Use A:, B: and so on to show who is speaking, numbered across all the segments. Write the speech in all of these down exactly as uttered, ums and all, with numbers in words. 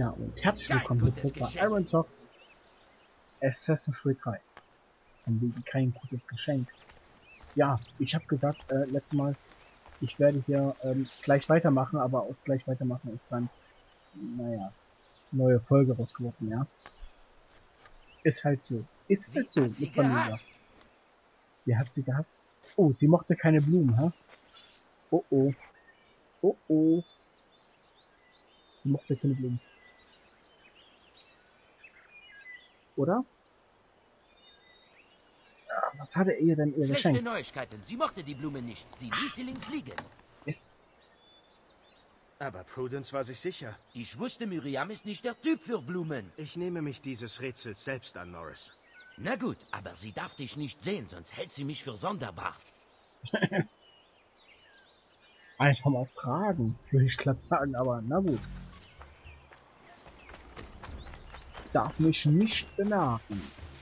A: Ja, und herzlich willkommen hier bei Ironsoft Assassin's Creed drei. Und wegen kein gutes Geschenk. Ja, ich habe gesagt, äh, letztes Mal, ich werde hier ähm, gleich weitermachen, aber aus gleich weitermachen ist dann, naja, neue Folge rausgeworfen, ja. Ist halt so. Ist
B: Sie
A: halt so
B: hat sie
A: mit Familie.
B: gehasst.
A: Sie hat sie gehasst. Oh, sie mochte keine Blumen, hä? Oh oh. Oh oh. Sie mochte keine Blumen. Oder? Was hatte ihr denn ihr
B: Schlechte
A: geschenkt?
B: Neuigkeiten. Sie mochte die Blume nicht. Sie ließ sie links liegen.
A: Ist.
C: Aber Prudence war sich sicher.
B: Ich wusste, Miriam ist nicht der Typ für Blumen.
C: Ich nehme mich dieses Rätsels selbst an, Norris.
B: Na gut, aber sie darf dich nicht sehen, sonst hält sie mich für sonderbar.
A: Einfach mal fragen, würde ich glatt sagen, aber na gut. Ich darf mich nicht bemerken.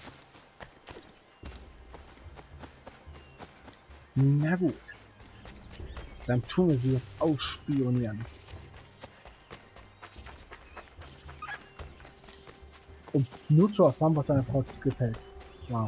A: Na gut. Dann tun wir sie jetzt ausspionieren. Um nur zu erfahren, was seiner Frau gefällt. Wow.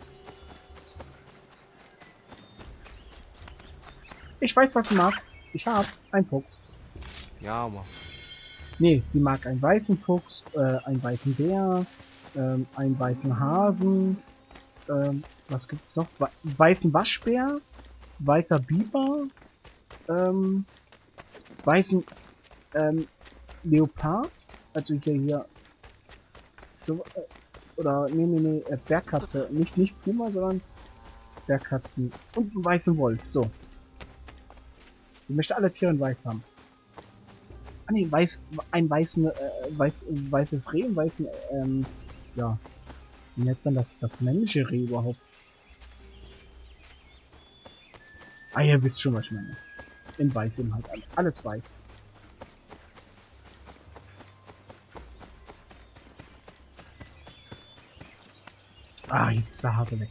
A: Ich weiß, was sie mag. Ich hab's. Ein Fuchs.
D: Ja, Mann.
A: Nee, sie mag einen weißen Fuchs, äh, einen weißen Bär, ähm, einen weißen Hasen, ähm, was gibt's noch? We weißen Waschbär, weißer Biber, ähm, weißen, ähm, Leopard, also hier, hier, so, äh, oder, nee, nee, nee, äh, Bergkatze, nicht, nicht Puma, sondern Bergkatzen und einen weißen Wolf, so. Ich möchte alle Tiere in weiß haben. Ah nee, weiß, ein weißen, äh, weiß, weißes Reh, ein weißen, ähm, ja, wie nennt man das, das männliche Reh überhaupt? Ah, ihr wisst schon, was ich meine. In weiß eben halt, alles weiß. Ah, jetzt ist der Hase weg.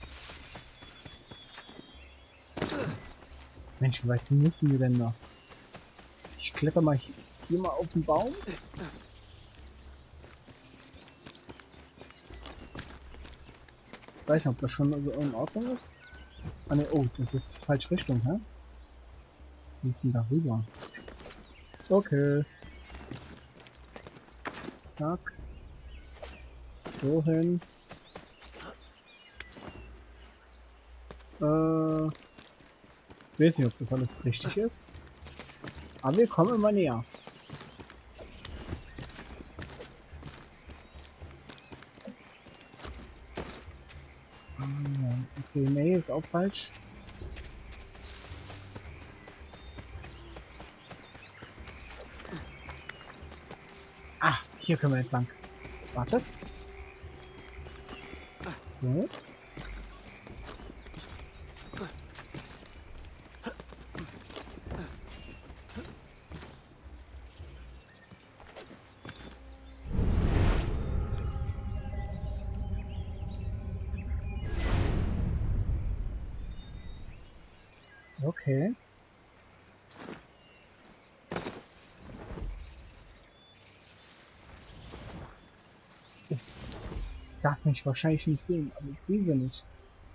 A: Mensch, wie weit müssen wir denn noch? Ich kletter mal hier, hier mal auf den Baum. Ich weiß nicht, ob das schon so in Ordnung ist. Ah ne, oh, das ist die falsche Richtung, hä? Wir müssen da rüber. Okay. Zack. So hin. Äh. Ich weiß nicht, ob das alles richtig ist. Aber wir kommen immer näher. Okay, nee, ist auch falsch. Ah, hier können wir entlang. Wartet. Gut. Okay. Ich darf mich wahrscheinlich nicht sehen, aber ich sehe sie nicht.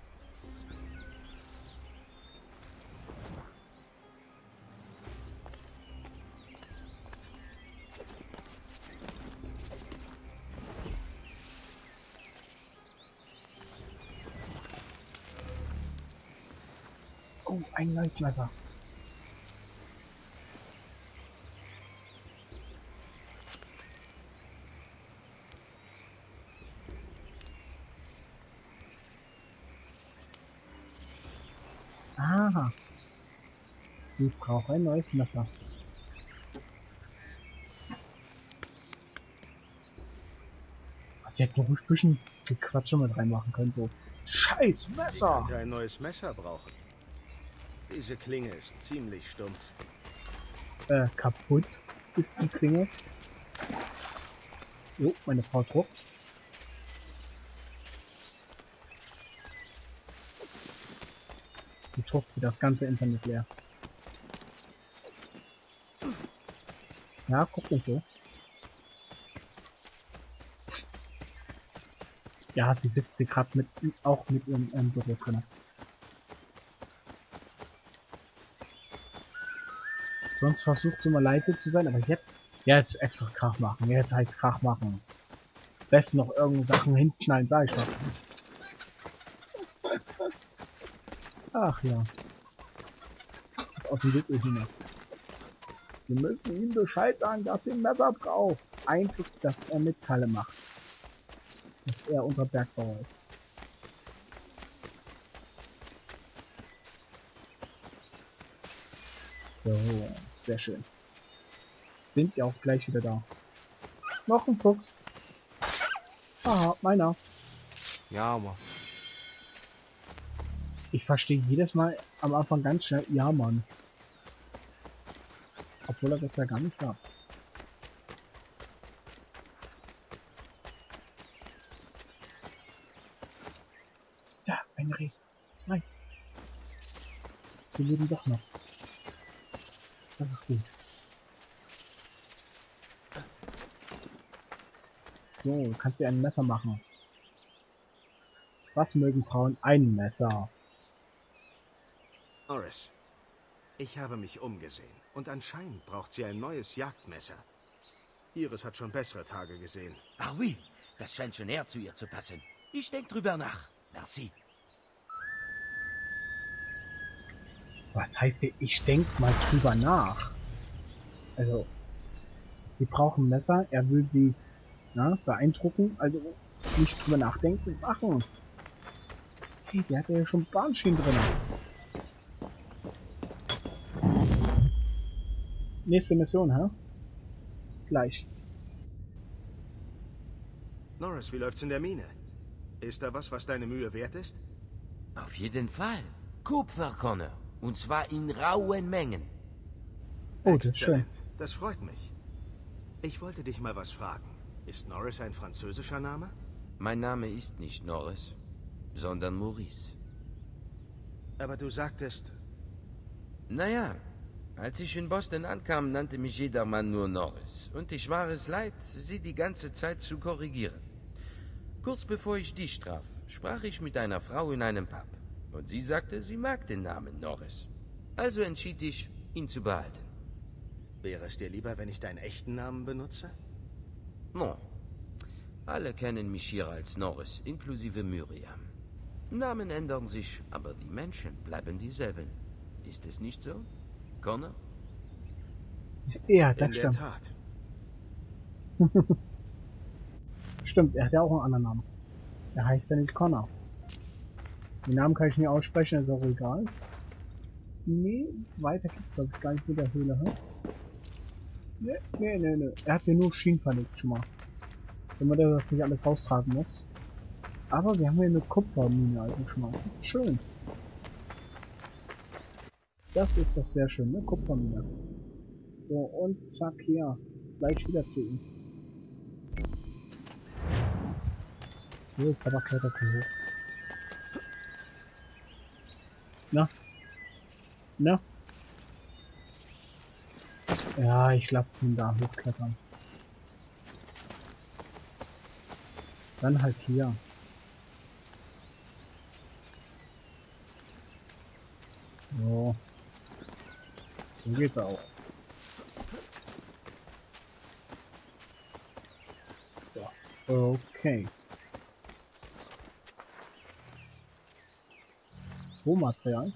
A: Oh, ein neues Messer. Aha. Ich brauche ein neues Messer. Sie hätten ruhig ein bisschen Gequatsche mit reinmachen können, so. Scheiß
C: Ich
A: Messer!
C: könnte ein neues Messer brauchen. Diese Klinge ist ziemlich stumpf.
A: Äh, kaputt ist die Klinge. Jo, meine Frau druckt. Die druckt wie das ganze Internet leer. Ja, guck nicht so. Ja, sie sitzt hier gerade mit, auch mit ihrem ähm, Büro drin. Sonst versucht sie mal leise zu sein, aber jetzt, jetzt extra Krach machen. Jetzt heißt Krach machen. Besten noch irgendwo Sachen hinknallen, sag ich doch. Ach ja. Aus dem Weg hin. Wir müssen ihm Bescheid sagen, dass er ein Messer braucht. Eigentlich, dass er Metalle macht. Dass er unser Bergbauer ist. So, sehr schön. Sind ja auch gleich wieder da. Noch ein Fuchs. Ah, meiner.
D: Ja, Mann.
A: Ich verstehe jedes Mal am Anfang ganz schnell, ja Mann. Obwohl er das ja gar nicht sagt. Ja, ein Reh. Zwei. Sie leben doch noch. Das ist gut. So, kannst du ein Messer machen. Was mögen Frauen? Ein Messer.
C: Norris, ich habe mich umgesehen und anscheinend braucht sie ein neues Jagdmesser. Iris hat schon bessere Tage gesehen.
B: Ah oui, das scheint schon eher zu ihr zu passen. Ich denk drüber nach. Merci.
A: Was heißt hier? Ich denk mal drüber nach. Also, sie brauchen ein Messer, er will sie na, beeindrucken, also nicht drüber nachdenken, machen. Hey, der hat ja schon Bahnschienen drin. Nächste Mission, hä? Gleich.
C: Norris, wie läuft's in der Mine? Ist da was, was deine Mühe wert ist?
B: Auf jeden Fall. Kupfer, Connor. Und zwar in rauen Mengen.
A: Oh, das ist schön.
C: Exzellent. Das freut mich. Ich wollte dich mal was fragen. Ist Norris ein französischer Name?
B: Mein Name ist nicht Norris, sondern Maurice.
C: Aber du sagtest...
B: Naja, als ich in Boston ankam, nannte mich jedermann nur Norris. Und ich war es leid, sie die ganze Zeit zu korrigieren. Kurz bevor ich dich traf, sprach ich mit einer Frau in einem Pub. Und sie sagte, sie mag den Namen Norris. Also entschied ich, ihn zu behalten.
C: Wäre es dir lieber, wenn ich deinen echten Namen benutze?
B: No. Alle kennen mich hier als Norris, inklusive Miriam. Namen ändern sich, aber die Menschen bleiben dieselben. Ist es nicht so, Connor?
A: Ja, das
C: In der
A: stimmt.
C: Tat.
A: Stimmt, er hat ja auch einen anderen Namen. Er heißt ja nicht Connor. Den Namen kann ich nicht aussprechen, ist auch egal. Nee, weiter geht's glaube ich gar nicht mit der Höhle, hä? Nee, nee, nee, nee. Er hat mir nur Schienen verlegt schon mal. Damit er das nicht alles raustragen muss. Aber wir haben hier eine Kupfermine, also schon mal. Schön. Das ist doch sehr schön, ne? Kupfermine. So, und zack, hier. Gleich wieder zu ihm. So, Papa klettert hier hoch. Na? Na? Ja, ich lasse ihn da hochklettern. Dann halt hier. So. So geht's auch. So. Okay. Rohmaterial.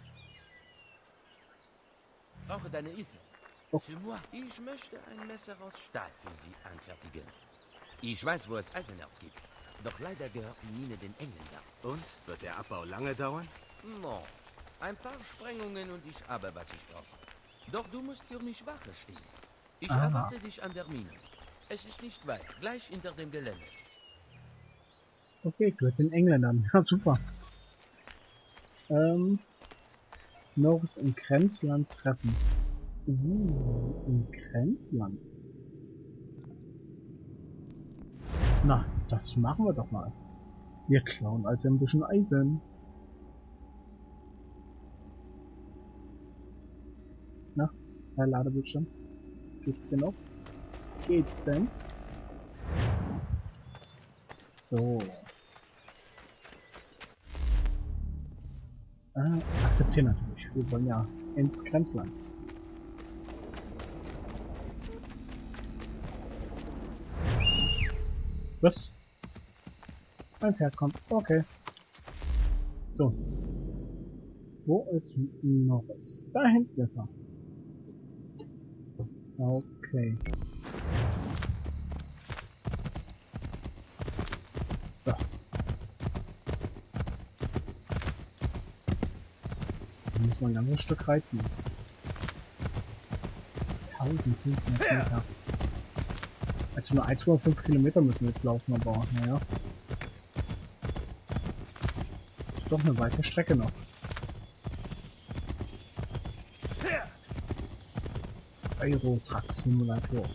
B: Brauche deine Hilfe.
A: Oh.
B: C'est moi. Ich möchte ein Messer aus Stahl für Sie anfertigen. Ich weiß, wo es Eisenerz gibt. Doch leider gehört die Mine den Engländern.
C: Und? Wird der Abbau lange dauern?
B: No. Ein paar Sprengungen und ich habe, was ich brauche. Doch du musst für mich Wache stehen. Ich
A: Aha.
B: erwarte dich an der Mine. Es ist nicht weit, gleich hinter dem Gelände.
A: Okay, gehört den Engländern. Ja, super. Ähm. Norris im Grenzland treffen. Uh, im Grenzland. Na, das machen wir doch mal. Wir klauen also ein bisschen Eisen. Na, Herr Ladebildschirm. Geht's genug? Geht's denn? So. Äh, akzeptieren natürlich. Wir wollen ja ins Grenzland. Was? Ein Pferd kommt. Okay. So. Wo ist Norris? Da hinten ist er. Okay. So. Dann müssen wir ein ganzes Stück reiten jetzt. eintausendfünfhundert Meter. Also nur eins Komma fünf Kilometer müssen wir jetzt laufen, aber naja. Ist doch eine weite Strecke noch. Euro Truck Simulator.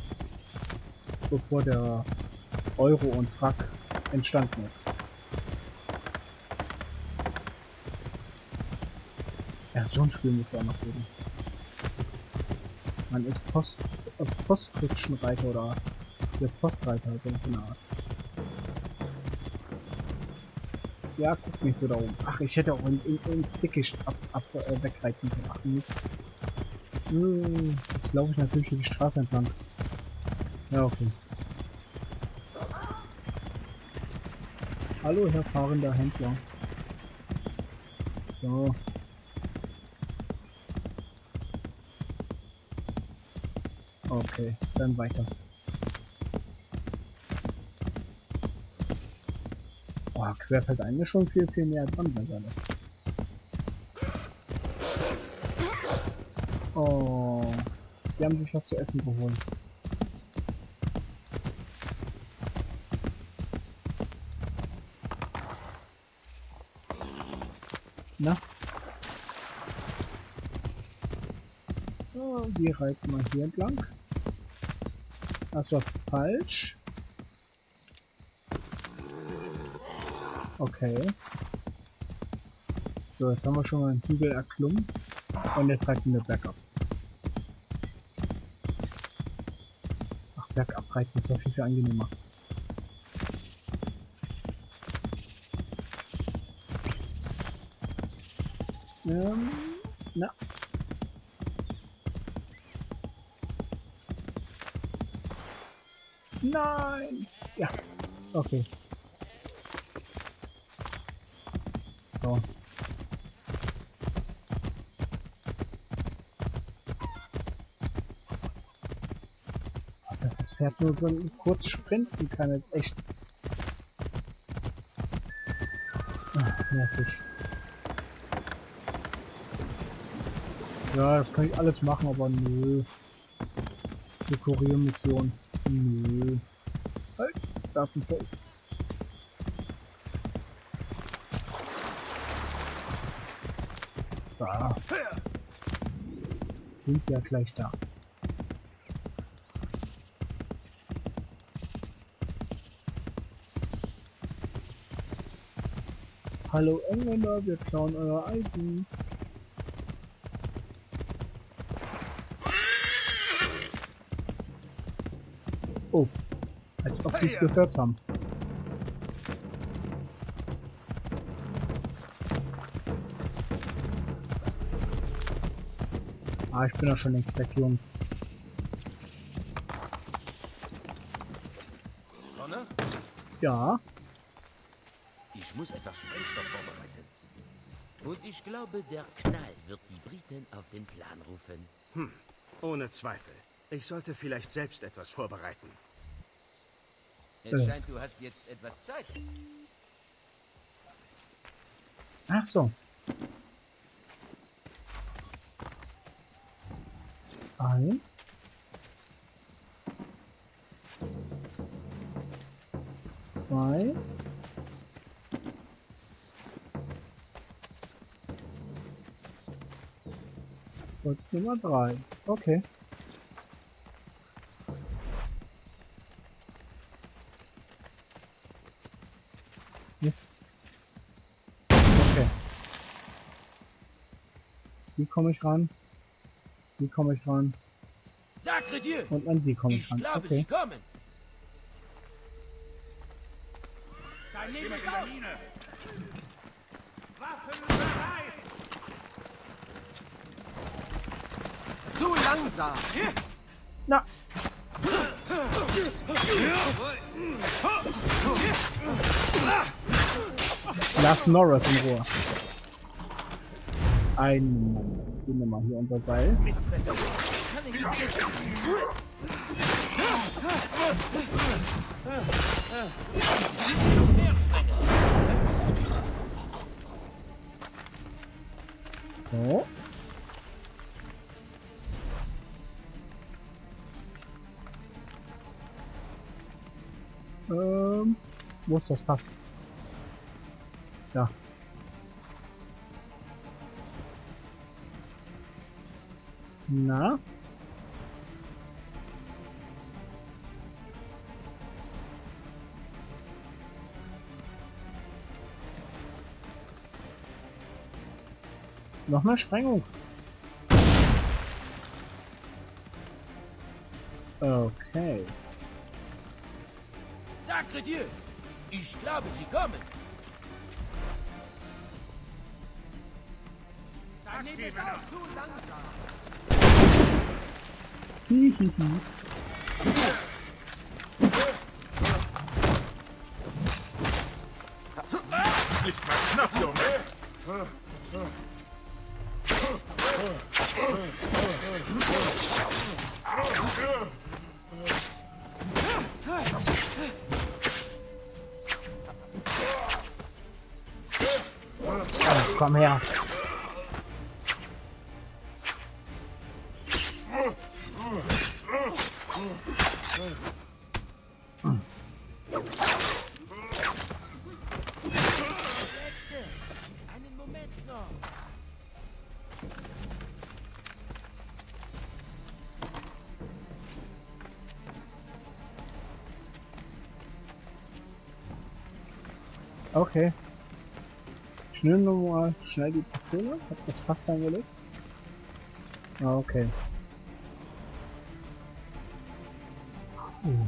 A: Bevor der Euro und Truck entstanden ist. Ja, so ein Spiel muss auch noch geben. Man ist Post, äh, Postkutschenreiter oder der Postreiter, so eine Art. Ja, guck mich so da oben. Ach, ich hätte auch in, in, ins Dickicht ab, ab äh, wegreiten können. Ach, Mist. Hm, jetzt laufe ich natürlich hier die Straße entlang. Ja, okay. Hallo, Herr fahrender Händler. So. Okay, dann weiter. Oh, Querfeldein ist schon viel, viel näher dran, wenn alles. Oh, die haben sich was zu essen geholt. Na? So, wir reiten mal hier entlang. Das war falsch. Okay. So, jetzt haben wir schon mal einen Hügel erklommen. Und jetzt reiten wir bergab. Ach, bergab reiten ist ja viel, viel angenehmer. Ähm, na. Nein! Ja, okay. So. Dass das Pferd nur so kurz sprinten kann, ist echt ach, nervig. Ja, das kann ich alles machen, aber nö. Die Kuriermission. Nö. Halt, da ist ein Feld. So. Sind ja gleich da. Hallo Engländer, wir klauen euer Eisen. Oh, als ob sie es gehört haben. Ah, ich bin doch schon längst weg, Jungs.
B: Connor?
A: Ja.
B: Ich muss etwas Sprengstoff vorbereiten. Und ich glaube, der Knall wird die Briten auf den Plan rufen.
C: Hm, ohne Zweifel. Ich sollte vielleicht selbst etwas vorbereiten.
B: Es
A: Äh.
B: scheint, du hast jetzt etwas Zeit.
A: Ach so. Eins. Zwei. Und Nummer drei. Okay. Mist. Okay. Wie komme ich ran? Wie komme ich ran?
B: Sacre Dieu!
A: Und an die komme ich
B: Ich
A: ran.
B: glaube,
A: Okay.
B: sie kommen.
D: Da nehme ich auf! Waffen bereit!
C: Zu langsam!
A: Na! Lass Norris in Ruhe. Ein Moment. Gehen wir mal hier unser Seil. So. Ähm, wo ist das Fass? Ja. Na? Noch mal Sprengung. Okay.
B: Sacre Dieu! Ich glaube, sie kommen.
C: Taxi ist auch zu langsam!
A: Hihihi.
D: Nicht mal knapp, Junge!
A: Oh, komm her.
B: Einen Moment noch.
A: Okay. Ich nehme nochmal schnell die Pistole. Hab das fast eingelegt. Ah, okay. Uh.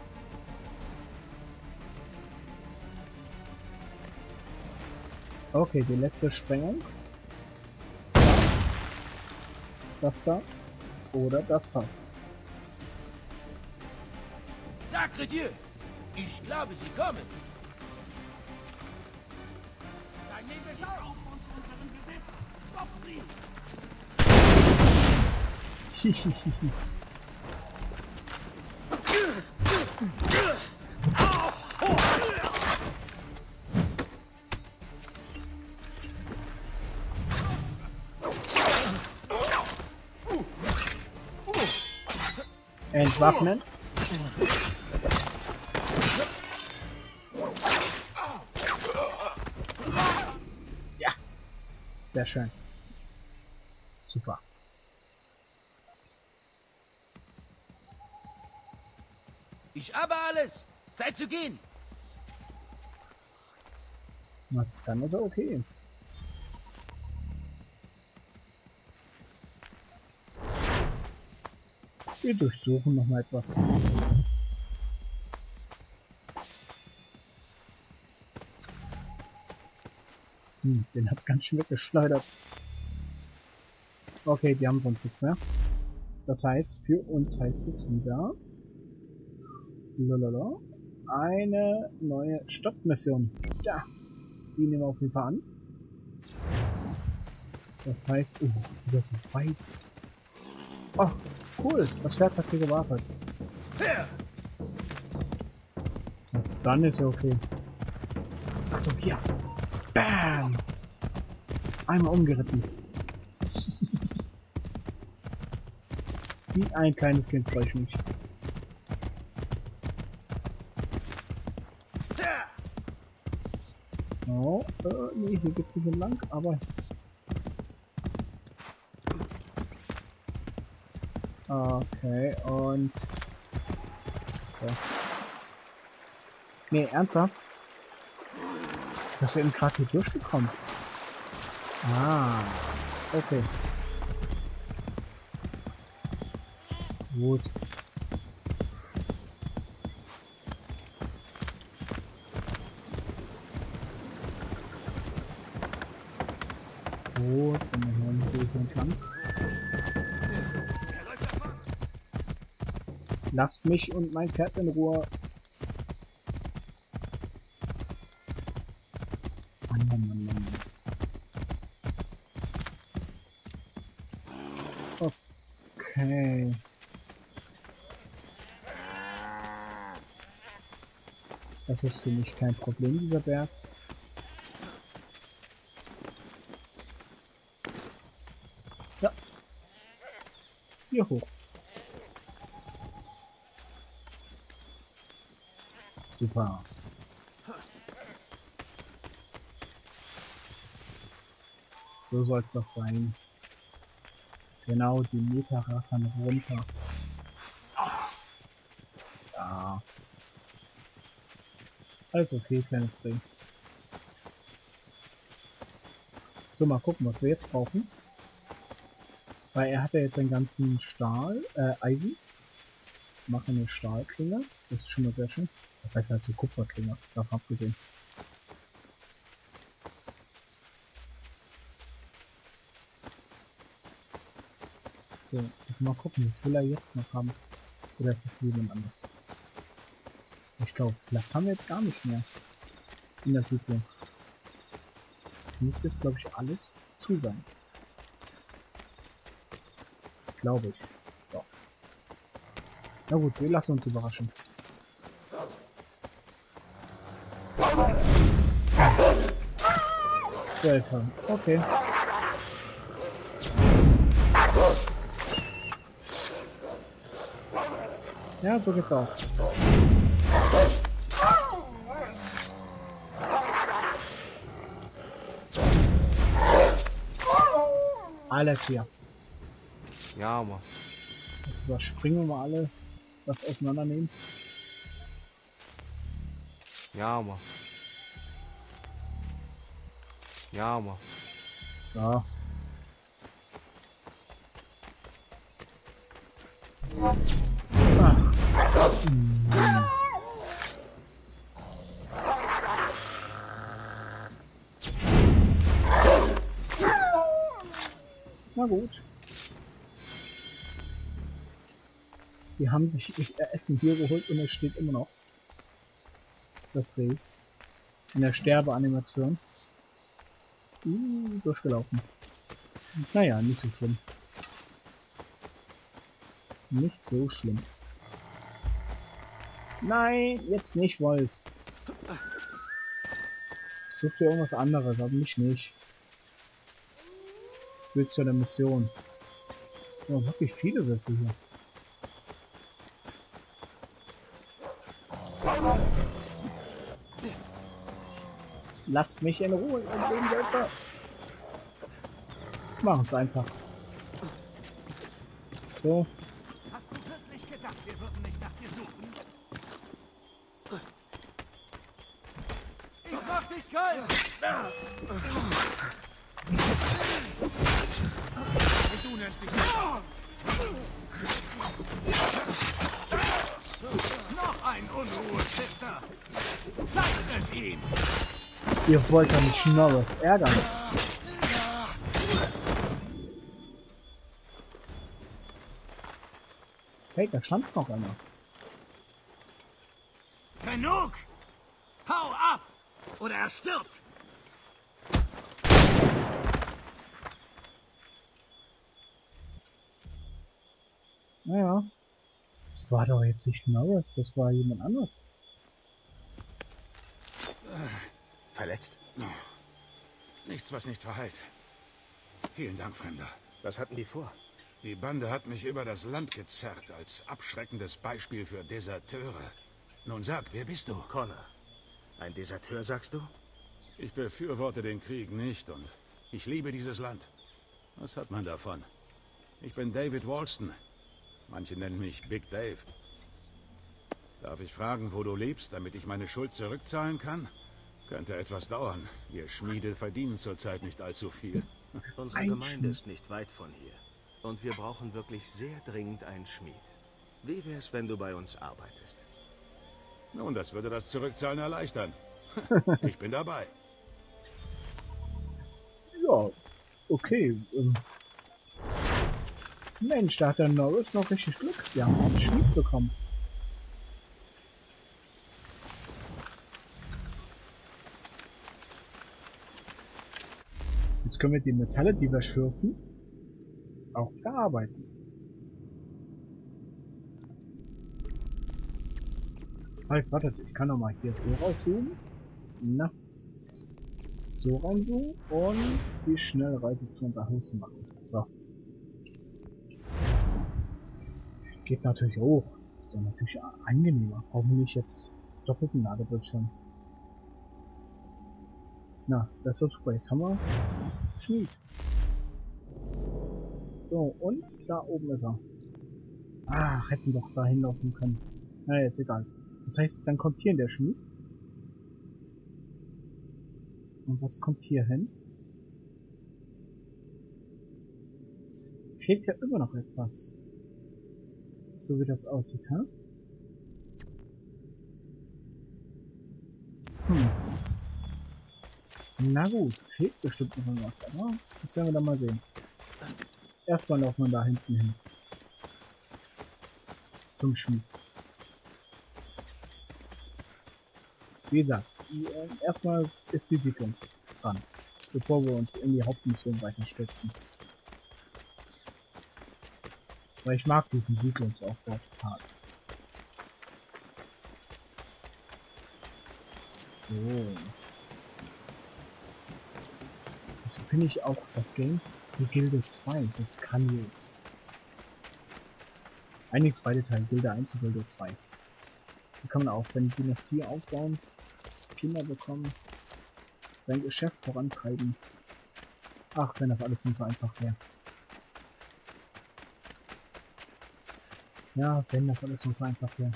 A: Okay, die letzte Sprengung. Das, das da. Oder das Fass.
B: Sacre Dieu! Ich glaube, sie kommen.
D: Dann nehmen wir auf uns unseren Besitz! Stoppt sie!
A: Hihihihi. Entwaffnen. Ja. Sehr schön. Super.
B: Ich habe alles. Zeit zu gehen.
A: Na, dann ist er okay. Wir durchsuchen noch mal etwas. Hm, den hat's ganz schön weggeschleudert. Okay, die haben sonst nichts mehr. Das heißt, für uns heißt es wieder... Lalala, eine neue Stoppmission. Ja, die nehmen wir auf jeden Fall an. Das heißt, oh, das ist weit. Oh, cool, das Schwert hat hier gewartet. Na, dann ist er okay. Achtung, hier. Bam! Einmal umgeritten. Wie ein kleines Kind freue ich mich. So, äh, nee, hier geht's nicht entlang, aber... Okay, und... Okay. Nee, ernsthaft? Das ist eben gerade hier durchgekommen. Ah, okay. Gut. So, dann machen wir hier entlang. Lasst mich und mein Pferd in Ruhe. Mann, Mann, Mann, Mann. Okay. Das ist für mich kein Problem, dieser Berg. So. Hier hoch. Super. So soll es doch sein. Genau, die Meter rattern runter. Ja. Alles okay, kleines Ding. So, mal gucken, was wir jetzt brauchen. Weil er hat ja jetzt den ganzen Stahl, äh, Eisen. Machen eine Stahlklinge. Das ist schon mal sehr schön. Das heißt halt so Kupferklinge, davon abgesehen. So, mal gucken, was will er jetzt noch haben? Oder ist das Leben anders? Ich glaube, Platz haben wir jetzt gar nicht mehr. In der Siedlung. Müsste es, glaube ich, alles zu sein. Glaube ich. So. Na gut, wir lassen uns überraschen. Welcome. Okay. Ja, so geht's auch. Alles hier.
E: Ja, Mann.
A: Jetzt überspringen wir mal alle, was auseinandernehmen.
E: Ja, Mann. Ja, Mann.
A: Ja. Ach. Hm. Na gut. Die haben sich ihr Essen hier geholt und es steht immer noch. Das Reh. In der Sterbeanimation. Uh, durchgelaufen. Naja, nicht so schlimm. Nicht so schlimm. Nein, jetzt nicht, Wolf. Such dir irgendwas anderes, aber mich nicht. Ich will zu der Mission. Oh, wirklich viele Würfel hier. Lasst mich in Ruhe, ihr blöden Wölfe. Machen es einfach. So.
D: Hast du wirklich gedacht, wir würden nicht nach dir suchen? Ich mach dich kalt! Und du nennst dich so. Noch ein Unruhestifter! Zeigt es ihm!
A: Ihr wollt ja nicht Schnorres ärgern. Hey, da stand noch einer.
D: Genug! Hau ab! Oder er stirbt!
A: Naja. Das war doch jetzt nicht Norris, das war jemand anderes.
C: Verletzt?
F: Nichts, was nicht verheilt. Vielen Dank, Fremder.
C: Was hatten die vor?
F: Die Bande hat mich über das Land gezerrt, als abschreckendes Beispiel für Deserteure. Nun sag, wer bist du?
C: Connor. Ein Deserteur, sagst du?
F: Ich befürworte den Krieg nicht und ich liebe dieses Land. Was hat man davon? Ich bin David Walston. Manche nennen mich Big Dave. Darf ich fragen, wo du lebst, damit ich meine Schuld zurückzahlen kann? Könnte etwas dauern. Wir Schmiede verdienen zurzeit nicht allzu viel.
C: Unsere Gemeinde ist nicht weit von hier. Und wir brauchen wirklich sehr dringend einen Schmied. Wie wär's, wenn du bei uns arbeitest?
F: Nun, das würde das Zurückzahlen erleichtern. Ich bin dabei.
A: Ja, okay. Ähm, Mensch, da hat der Norris noch richtig Glück. Wir haben einen Schmied bekommen. Jetzt können wir die Metalle, die wir schürfen, auch verarbeiten. Halt, wartet, ich kann noch mal hier so rauszoomen. Na. So reinzoomen und die Schnellreise zu unser Haus machen. So. Geht natürlich hoch. Ist doch natürlich angenehmer. Brauchen wir nicht jetzt doppelten Ladebildschirm. Na, das wird super. Jetzt haben wir Schmied. So, und da oben ist er. Ah, hätten doch da hinlaufen können. Na, jetzt egal. Das heißt, dann kommt hier in der Schmied. Und was kommt hier hin? Fehlt ja immer noch etwas. So wie das aussieht, hä? Hm. Na gut, fehlt bestimmt noch was, aber das werden wir dann mal sehen. Erstmal laufen wir da hinten hin. Zum Schmied. Wie gesagt, äh, erstmal ist die Siedlung dran, bevor wir uns in die Hauptmission weiter stürzen. Weil ich mag diesen Siedlungsaufbau total. So. Also finde ich auch das Game, die Gilde zwei, so grandios. Einiges beide Teile, Gilde eins und Gilde zwei. Hier kann man auch, wenn Dynastie aufbauen, Kinder bekommen, sein Geschäft vorantreiben. Ach, wenn das alles nur so einfach wäre. Ja, wenn das alles nur so einfach wäre.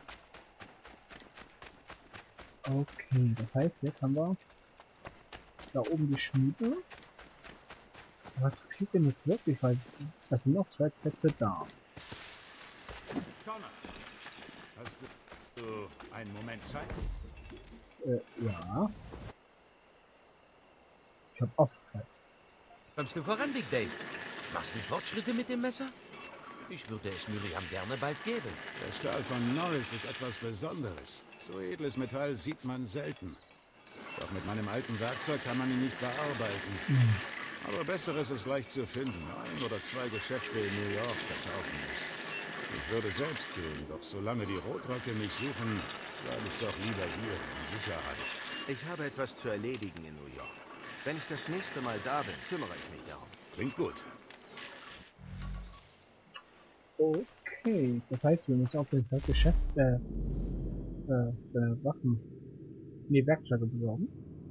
A: Okay, das heißt, jetzt haben wir da oben die Schmiede. Was fehlt denn jetzt wirklich? Weil das sind noch zwei Plätze da.
C: Connor, hast du einen Moment Zeit?
A: Äh, ja. Ich hab oft Zeit.
B: Kommst du voran, Big Dave? Machst du Fortschritte mit dem Messer? Ich würde es Miriam gerne bald geben.
F: Der Stahl von Norris ist etwas Besonderes. So edles Metall sieht man selten. Doch mit meinem alten Werkzeug kann man ihn nicht bearbeiten. Mhm. Aber Besseres ist leicht zu finden. Ein oder zwei Geschäfte in New York verkaufen es. Ich würde selbst gehen, doch solange die Rotröcke mich suchen, bleibe ich doch lieber hier in Sicherheit.
C: Ich habe etwas zu erledigen in New York. Wenn ich das nächste Mal da bin, kümmere ich mich darum.
F: Klingt gut.
A: Okay, das heißt, wir müssen auf jeden Fall Geschäft, äh, äh, seine Waffen, nee, Werkzeuge besorgen.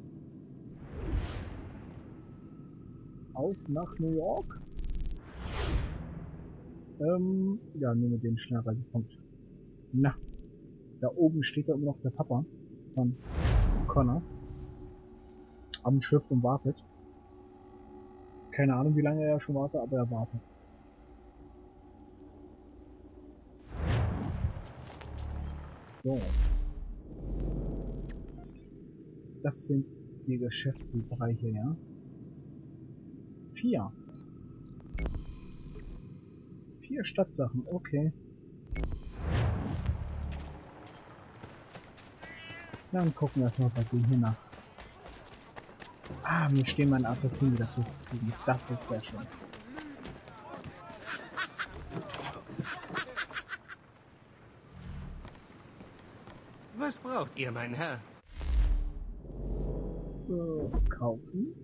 A: Auf nach New York. Ähm, ja, nehmen wir den Schnellreisepunkt. Na, da oben steht ja immer noch der Papa von Connor am Schiff und wartet. Keine Ahnung, wie lange er schon wartet, aber er wartet. So. Das sind die Geschäftsbereiche, ja. Vier. Vier Stadtsachen, okay. Dann gucken wir erstmal bei denen hier nach. Ah, mir stehen meine Assassinen wieder zur Verfügung. Das ist sehr schön.
G: Was braucht ihr, mein Herr?
A: So, kaufen.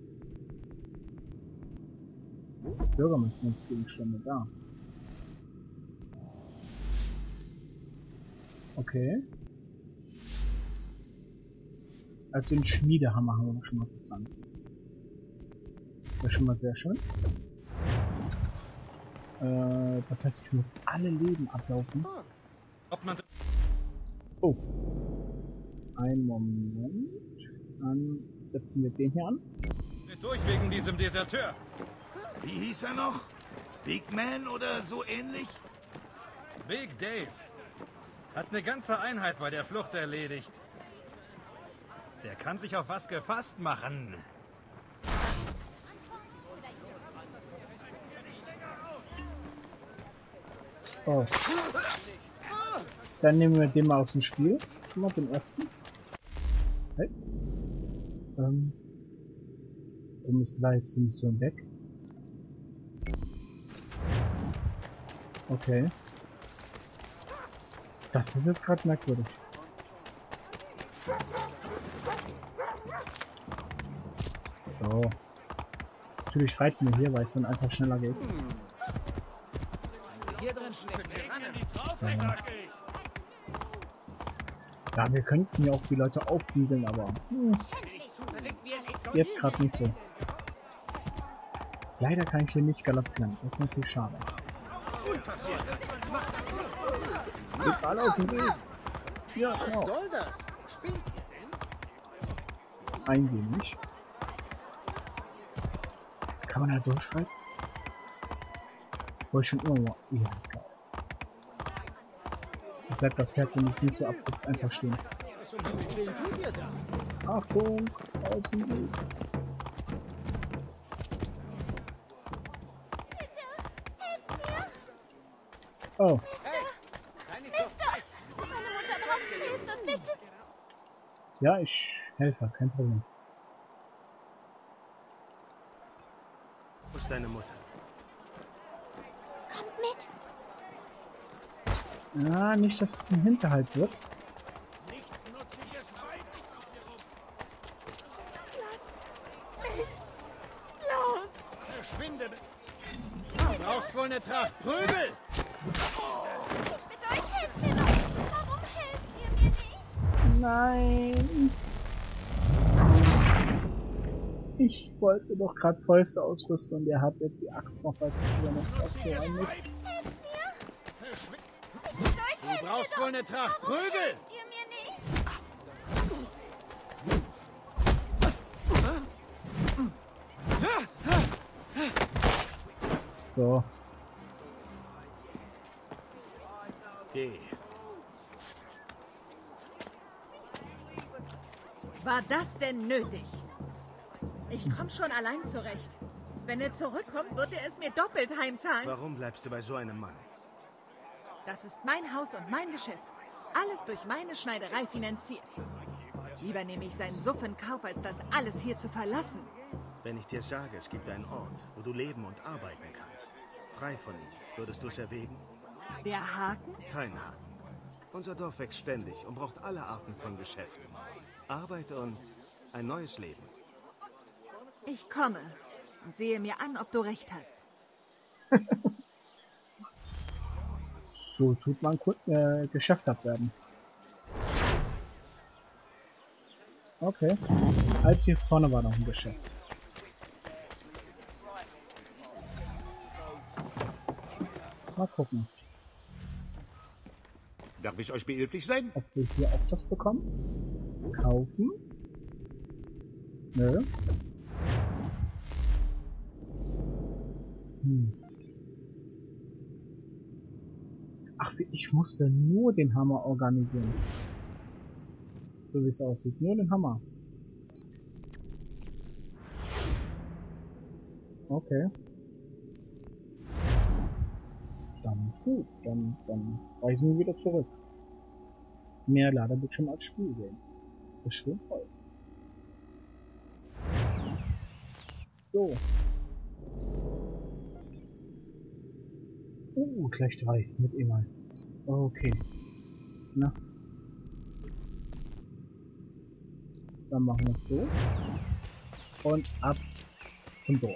A: Bürgermissionsgegenstände da. Okay. Also den Schmiedehammer haben wir schon mal zusammen. Das ist schon mal sehr schön. Äh, das heißt, ich muss alle Leben ablaufen.
G: Ob man
A: Oh. Ein Moment. Dann setzen wir den hier an.
G: durch wegen diesem Deserteur.
C: Wie hieß er noch? Big Man oder so ähnlich?
G: Big Dave hat eine ganze Einheit bei der Flucht erledigt. Der kann sich auf was gefasst machen.
A: Oh. Dann nehmen wir den mal aus dem Spiel. Schon mal den ersten. Hey. Ähm. Warum ist da jetzt die Mission weg? Okay. Das ist jetzt gerade merkwürdig. So. Natürlich reiten wir hier, weil es dann einfach schneller geht. So. Ja, wir könnten ja auch die Leute aufwiegeln, aber hm, jetzt gerade nicht so. Leider kann ich hier nicht galoppieren. Das ist natürlich schade. Geht alle aus dem Weg. Ja, genau.
H: Was soll das? Spinnt ihr
A: Ein wenig. Kann man da durchschreiten? Wollte ich schon immer mal. Ja, geil. Da bleibt das Pferd nämlich nicht so abrupt einfach stehen.
H: denn? Tut ihr da?
A: Achtung! Aus dem Weg. Oh. Ja, ich helfe, kein Problem.
C: Wo ist deine Mutter?
I: Kommt mit.
A: Ja, nicht, dass es ein Hinterhalt wird.
I: Los!
H: Verschwinde! Du brauchst wohl eine Tracht Prügel!
I: Mit euch helft mir doch! Warum helft ihr mir nicht?
A: Nein! Ich wollte doch gerade Fäuste ausrüsten und er hat jetzt die Axt noch, weiß nicht, wie er noch was für einen ist.
H: Du brauchst wohl eine Tracht Prügel!
I: Ihr mir nicht?
A: So.
C: Geh.
J: War das denn nötig? Ich komme schon allein zurecht. Wenn er zurückkommt, wird er es mir doppelt heimzahlen.
C: Warum bleibst du bei so einem Mann?
J: Das ist mein Haus und mein Geschäft. Alles durch meine Schneiderei finanziert. Lieber nehme ich seinen Suff in Kauf, als das alles hier zu verlassen.
C: Wenn ich dir sage, es gibt einen Ort, wo du leben und arbeiten kannst, frei von ihm, würdest du es erwägen?
J: Der Haken?
C: Kein Haken. Unser Dorf wächst ständig und braucht alle Arten von Geschäften. Arbeit und ein neues Leben.
J: Ich komme und sehe mir an, ob du recht hast.
A: So tut man kurz äh, Geschäft abwerben. Okay. Als hier vorne war noch ein Geschäft. Mal gucken,
F: Darf ich euch behilflich sein?
A: ob wir hier auch das bekommen. Kaufen. Nö. Hm. Ach, ich musste nur den Hammer organisieren. So wie es aussieht. Nur den Hammer. Okay. Dann ist gut. Dann, dann reisen wir wieder zurück. Mehr Ladebildschirm als Spielgame. Das ist schön voll. So. Uh, gleich drei mit E-Mail. Okay. Na. Dann machen wir es so. Und ab zum Dorf.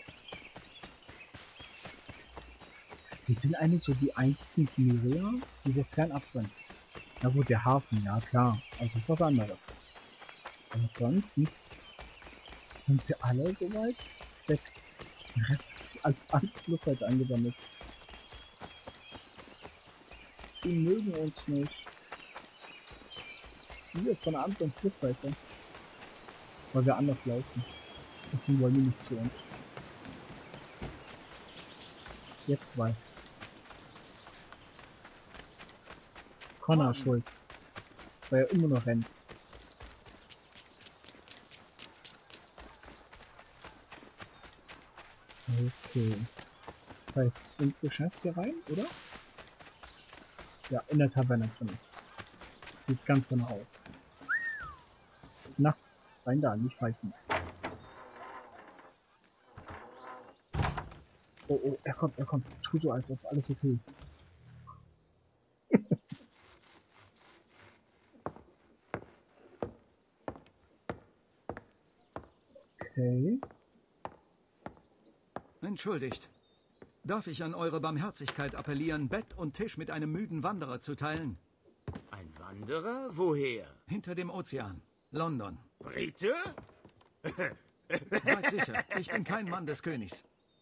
A: Die sind eigentlich so die einzigen Miria, die wir fernab sind. Na gut, der Hafen, ja klar. Also das ist was anderes. Aber sonst sind wir alle soweit weg. Der Rest ist als Anschluss halt angesammelt. Die mögen uns nicht. Wir von der anderen Flussseite. Weil wir anders laufen. Deswegen wollen die nicht zu uns. Jetzt weiß ich's. Connor schuld. Weil er immer noch rennt. Okay. Das heißt, ins Geschäft hier rein, oder? Ja, in der Taverne drin. Sieht ganz danach aus. Na, rein da, nicht reichen. Oh, oh, er kommt, er kommt. Tu so, als ob alles okay ist. Okay.
K: Entschuldigt. Darf ich an eure Barmherzigkeit appellieren, Bett und Tisch mit einem müden Wanderer zu teilen?
L: Ein Wanderer? Woher?
K: Hinter dem Ozean. London.
L: Brite?
K: Seid sicher, ich bin kein Mann des Königs.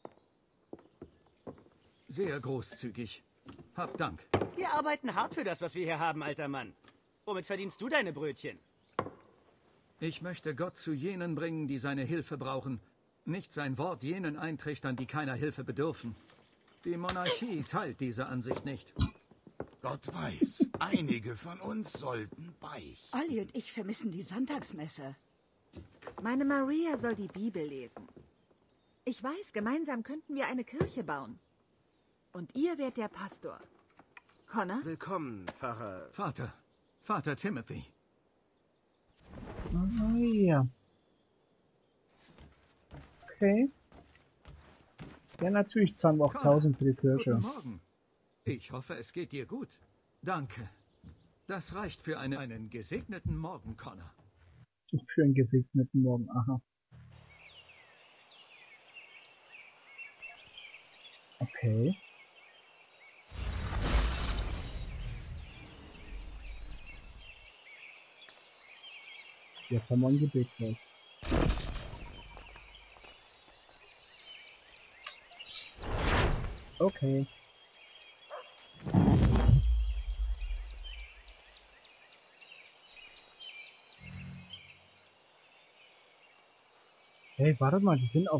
K: Sehr großzügig. Habt Dank.
L: Wir arbeiten hart für das, was wir hier haben, alter Mann. Womit verdienst du deine Brötchen?
K: Ich möchte Gott zu jenen bringen, die seine Hilfe brauchen. Nicht sein Wort jenen eintrichtern, die keiner Hilfe bedürfen. Die Monarchie teilt diese Ansicht nicht.
M: Gott weiß, einige von uns sollten beichten.
J: Olli und ich vermissen die Sonntagsmesse. Meine Maria soll die Bibel lesen. Ich weiß, gemeinsam könnten wir eine Kirche bauen. Und ihr werdet der Pastor. Connor?
C: Willkommen, Pfarrer.
K: Vater. Vater Timothy.
A: Ah, ja. Okay. Ja, natürlich zahlen wir auch tausend für die Kirche.
K: Guten Morgen. Ich hoffe, es geht dir gut. Danke. Das reicht für eine, einen gesegneten Morgen, Connor.
A: Für einen gesegneten Morgen, aha. Okay. Jetzt haben wir ein Gebetshaus. Okay. Hey, warte mal, die sind auf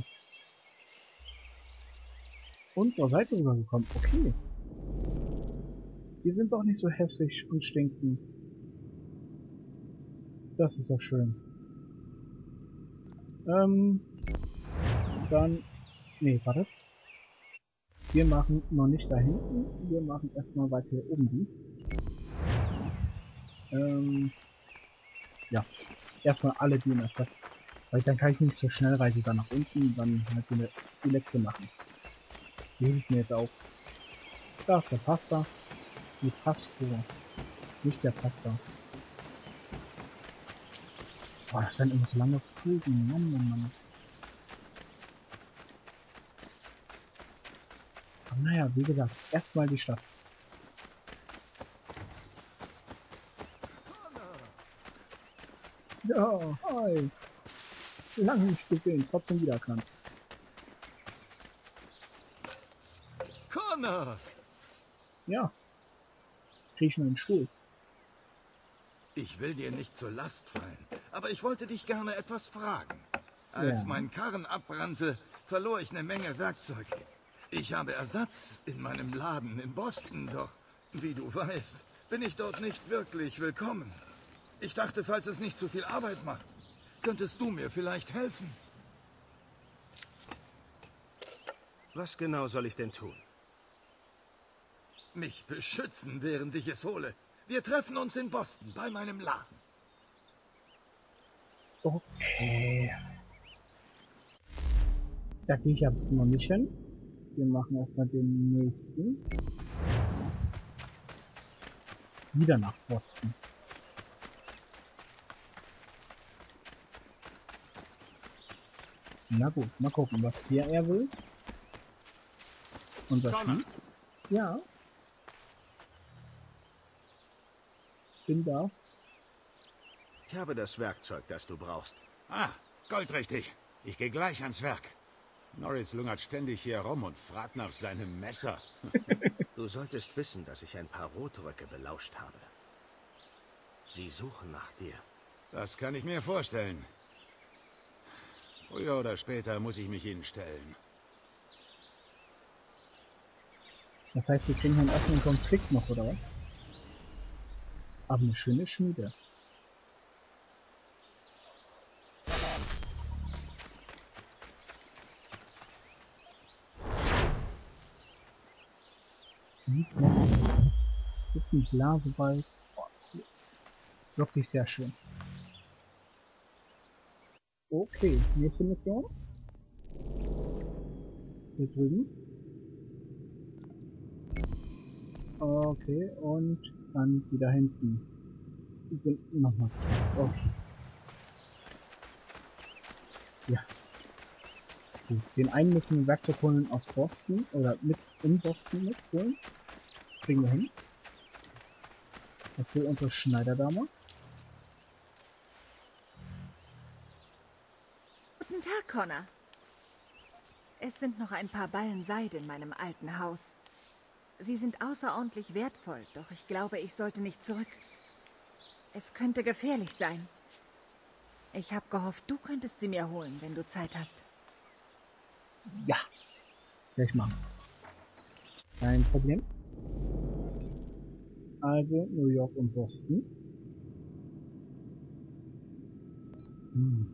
A: unserer Seite rübergekommen. Okay. Die sind doch nicht so hässlich und stinken. Das ist doch schön. Ähm, dann... Nee, warte. Wir machen noch nicht da hinten. Wir machen erstmal weiter hier oben die. Ähm, ja. Erstmal alle die in der Stadt. Weil dann kann ich nicht zur Schnellreise dann nach unten dann halt die, die letzte machen. Die hilft mir jetzt auch. Da ist der Pasta. Die Pastor. Nicht der Pasta. Boah, das werden immer so lange Fugen. Mann, Mann, Mann. Aber naja, wie gesagt, erstmal die Stadt. Ja, hi. Lange nicht gesehen, trotzdem wiedererkannt.
K: Connor!
A: Ja. Krieg ich nur einen Stuhl.
M: Ich will dir nicht zur Last fallen, aber ich wollte dich gerne etwas fragen. Als
A: Ja.
M: mein Karren abbrannte, verlor ich eine Menge Werkzeug. Ich habe Ersatz in meinem Laden in Boston, doch, wie du weißt, bin ich dort nicht wirklich willkommen. Ich dachte, falls es nicht zu viel Arbeit macht, könntest du mir vielleicht helfen?
C: Was genau soll ich denn tun?
M: Mich beschützen, während ich es hole. Wir treffen uns in Boston, bei meinem Laden.
A: Okay. Da gehe ich jetzt noch nicht hin. Wir machen erstmal den nächsten. Wieder nach Boston. Na gut, mal gucken, was hier er will. Unser Schmied. Ja. Bin da.
C: Ich habe das Werkzeug, das du brauchst.
F: Ah, goldrichtig. Ich gehe gleich ans Werk. Norris lungert ständig hier rum und fragt nach seinem Messer.
C: Du solltest wissen, dass ich ein paar Rotröcke belauscht habe. Sie suchen nach dir.
F: Das kann ich mir vorstellen. Früher oder später muss ich mich ihnen stellen.
A: Das heißt, wir kriegen hier einen offenen Konflikt noch, oder was? Aber eine schöne Schmiede. Sieht noch aus. Gibt einen Blaseball. Oh, cool. Wirklich sehr schön. Okay, nächste Mission. Hier drüben. Okay, und dann wieder hinten. Sind nochmal zwei. Okay. Ja. Gut. Den einen müssen wir Werkzeug holen aus Boston oder mit in Boston mitholen. Kriegen wir hin. Das will unsere Schneiderdame.
J: Guten Tag, Connor. Es sind noch ein paar Ballen Seide in meinem alten Haus. Sie sind außerordentlich wertvoll, doch ich glaube, ich sollte nicht zurück. Es könnte gefährlich sein. Ich habe gehofft, du könntest sie mir holen, wenn du Zeit hast.
A: Ja, gleich machen. Kein Problem. Also New York und Boston. Hm.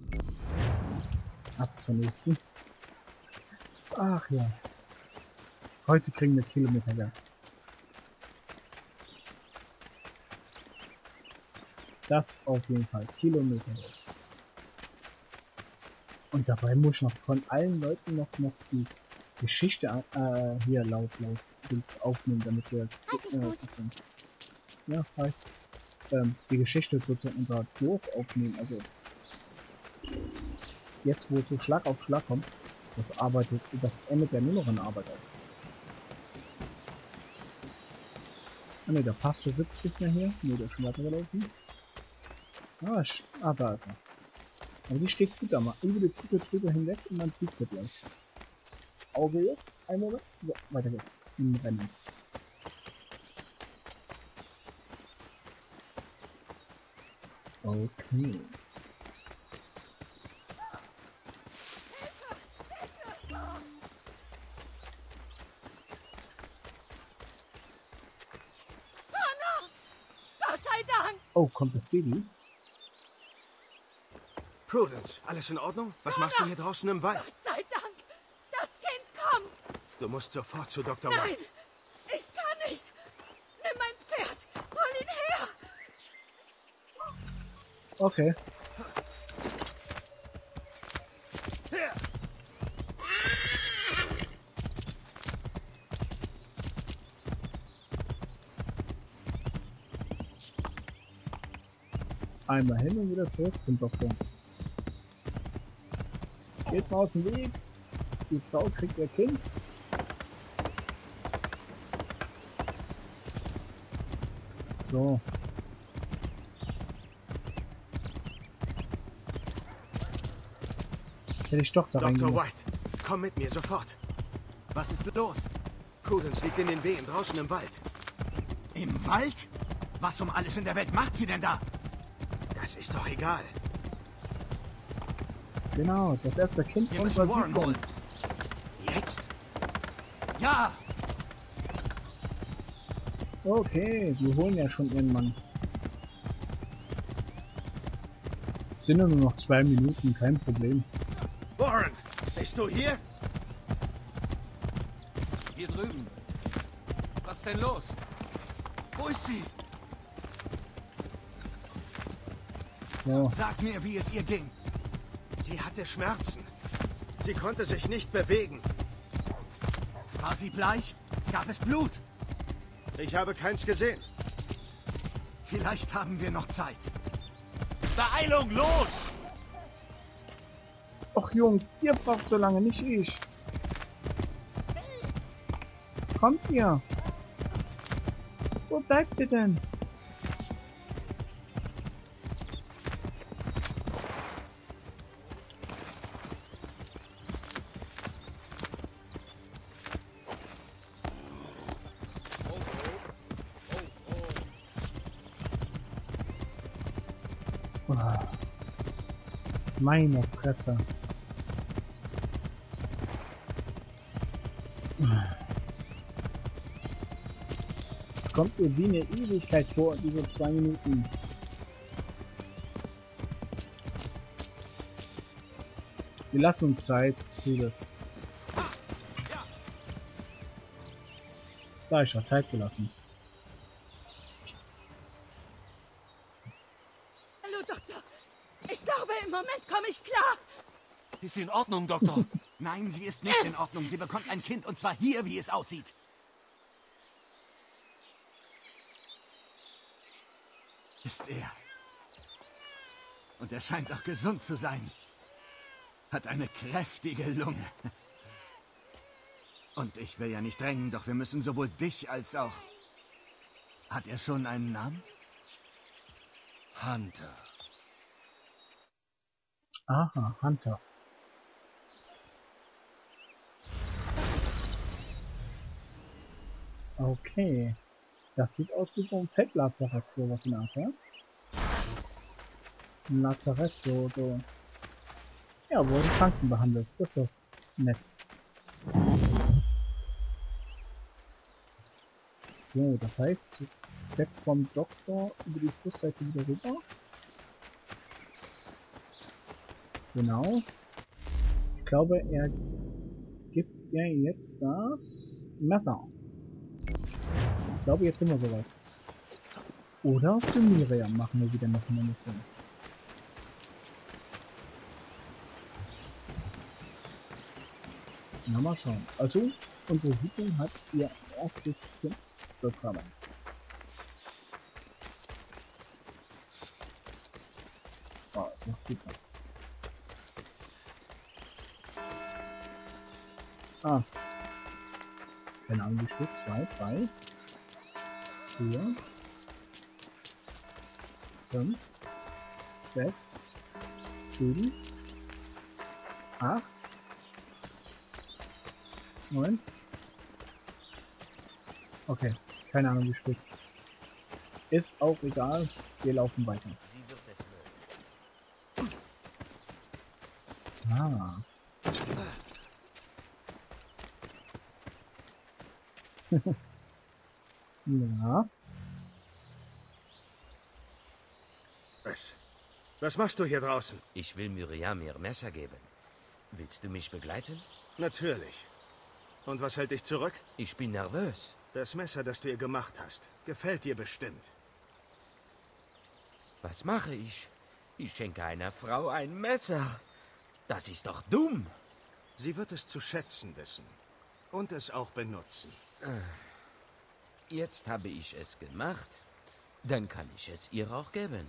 A: Ab zur nächsten. Ach ja. Heute kriegen wir Kilometer Wert. Das auf jeden Fall. Kilometer Wert. Und dabei muss ich noch von allen Leuten noch, noch die Geschichte äh, hier laut laut aufnehmen, damit wir äh, ja, halt, ähm, die Geschichte sozusagen unser Dorf aufnehmen. Also jetzt, wo es so Schlag auf Schlag kommt, das arbeitet, das endet ja nur noch in Arbeit auf. Ah ne, der Pastor sitzt nicht mehr hier. Ne, der ist schon weitergelaufen. Ah, ah, da ist er. Aber die steht gut da mal. Über die Brücke drüber hinweg und dann fliegt sie gleich. Auge jetzt. Ein Moment. So, weiter geht's. Im Rennen. Okay. Oh, kommt das Baby?
C: Prudence, alles in Ordnung? Was machst du hier draußen im Wald?
I: Gott sei Dank! Das Kind kommt!
C: Du musst sofort zu Doktor
I: Nein!
C: White.
I: Ich kann nicht! Nimm mein Pferd! Hol ihn her!
A: Okay.
C: Her!
A: Einmal hin und wieder zurück zum Doktor. Geht mal aus dem Weg. Die Frau kriegt ihr Kind. So. Hätte ich doch da rein.
C: Doktor White, komm mit mir sofort. Was ist los? Prudence liegt in den Wehen draußen im Wald.
K: Im Wald? Was um alles in der Welt macht sie denn da?
C: Das ist doch egal.
A: Genau, das erste Kind
K: Wir
A: unserer
K: müssen Warren
A: Siedlung.
K: holen.
C: Jetzt?
K: Ja!
A: Okay, wir holen ja schon ihren Mann. Sind ja nur noch zwei Minuten, kein Problem.
C: Warren, bist du hier?
E: Hier drüben. Was ist denn los? Wo ist sie?
A: So.
K: Sag mir, wie es ihr ging.
C: Sie hatte Schmerzen. Sie konnte sich nicht bewegen.
K: War sie bleich? Gab es Blut?
C: Ich habe keins gesehen.
K: Vielleicht haben wir noch Zeit.
H: Beeilung, los!
A: Och Jungs, ihr braucht so lange, nicht ich. Kommt ihr? Wo bleibt ihr denn? Meine Fresse. Kommt mir wie eine Ewigkeit vor, diese zwei Minuten. Wir lassen uns Zeit für das. Da ist schon Zeit gelassen.
J: Damit komme ich klar.
H: Ist sie in Ordnung, Doktor?
L: Nein, sie ist nicht in Ordnung. Sie bekommt ein Kind und zwar hier, wie es aussieht. Ist er. Und er scheint auch gesund zu sein. Hat eine kräftige Lunge. Und ich will ja nicht drängen, doch wir müssen sowohl dich als auch... Hat er schon einen Namen?
H: Hunter.
A: Aha, Hunter. Okay. Das sieht aus wie so ein Fettlazarett, so was in der Art, ja? Ein Lazarett, so, so. Ja, wurden Kranken behandelt. Das ist doch nett. So, das heißt, weg vom Doktor über die Flussseite wieder rüber. Genau. Ich glaube, er gibt ja jetzt das Messer. Ich glaube, jetzt sind wir soweit. Oder für Miriam machen wir wieder noch eine Mission. Na, mal schauen. Also, unsere Siedlung hat ihr erstes Kind bekommen. Oh, ist noch super. Ah. Keine Ahnung, wie Stück. zwei, drei, vier, fünf, sechs, sieben, acht, neun. Okay, keine Ahnung wie spät. Ist auch egal, wir laufen weiter. Ah. Ja.
C: Was? Was machst du hier draußen?
B: Ich will Miriam ihr Messer geben. Willst du mich begleiten?
C: Natürlich. Und was hält dich zurück?
B: Ich bin nervös.
C: Das Messer, das du ihr gemacht hast, gefällt dir bestimmt.
B: Was mache ich? Ich schenke einer Frau ein Messer. Das ist doch dumm.
C: Sie wird es zu schätzen wissen. Und es auch benutzen.
B: Jetzt habe ich es gemacht. Dann kann ich es ihr auch geben.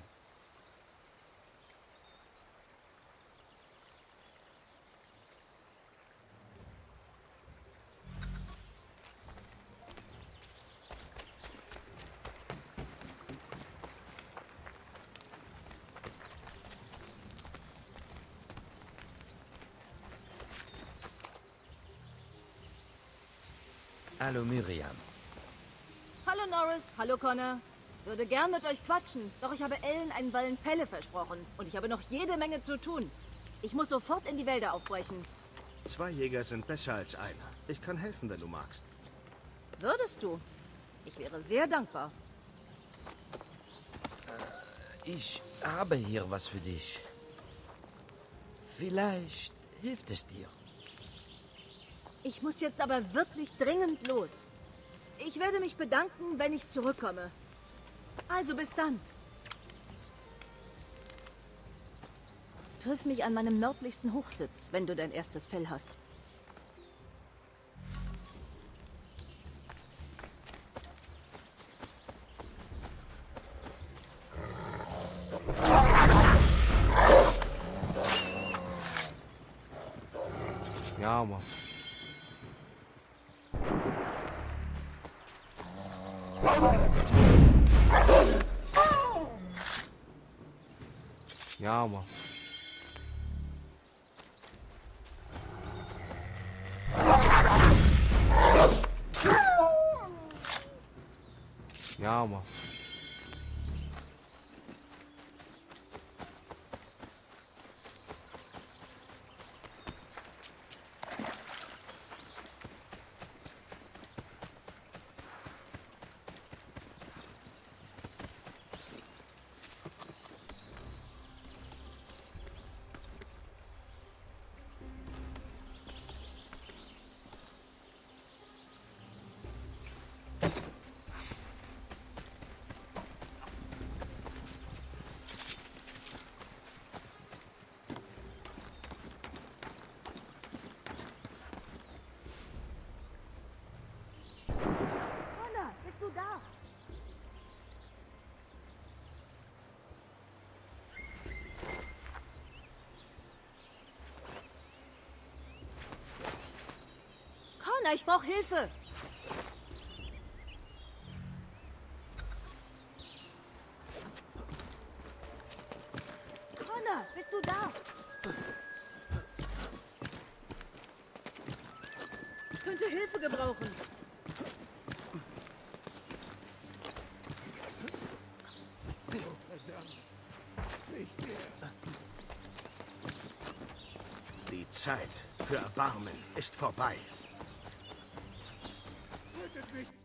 B: Hallo Miriam.
N: Hallo Norris, hallo Connor. Würde gern mit euch quatschen, doch ich habe Ellen einen Ballen Felle versprochen. Und ich habe noch jede Menge zu tun. Ich muss sofort in die Wälder aufbrechen.
C: Zwei Jäger sind besser als einer. Ich kann helfen, wenn du magst.
N: Würdest du? Ich wäre sehr dankbar.
B: Ich habe hier was für dich. Vielleicht hilft es dir.
N: Ich muss jetzt aber wirklich dringend los. Ich werde mich bedanken, wenn ich zurückkomme. Also bis dann. Triff mich an meinem nördlichsten Hochsitz, wenn du dein erstes Fell hast.
B: Ja, Mann. Ja, Mann. Ja, Mann.
N: Connor, ich brauche Hilfe. Connor, bist du da? Ich könnte Hilfe gebrauchen.
C: Die Zeit für Erbarmen ist vorbei.
D: Tötet mich!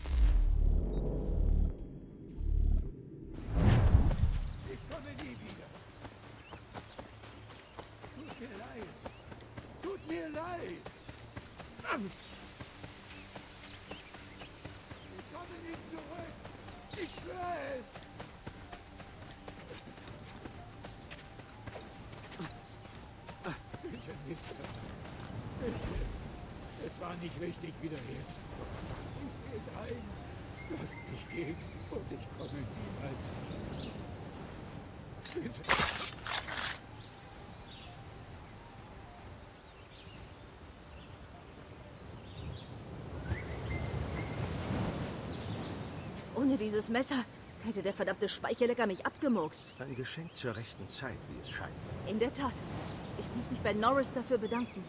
D: Ich komme nie wieder. Tut mir leid. Tut mir leid. Ich komme nicht zurück. Ich schwöre es. Bitte, Mister. Bitte. Es war nicht richtig, wieder herzukommen. Ich sehe es ein. Lass mich gehen und ich komme niemals wieder. Bitte.
N: Ohne dieses Messer hätte der verdammte Speicherlecker mich abgemurkst.
C: Ein Geschenk zur rechten Zeit, wie es scheint.
N: In der Tat. Ich muss mich bei Norris dafür bedanken.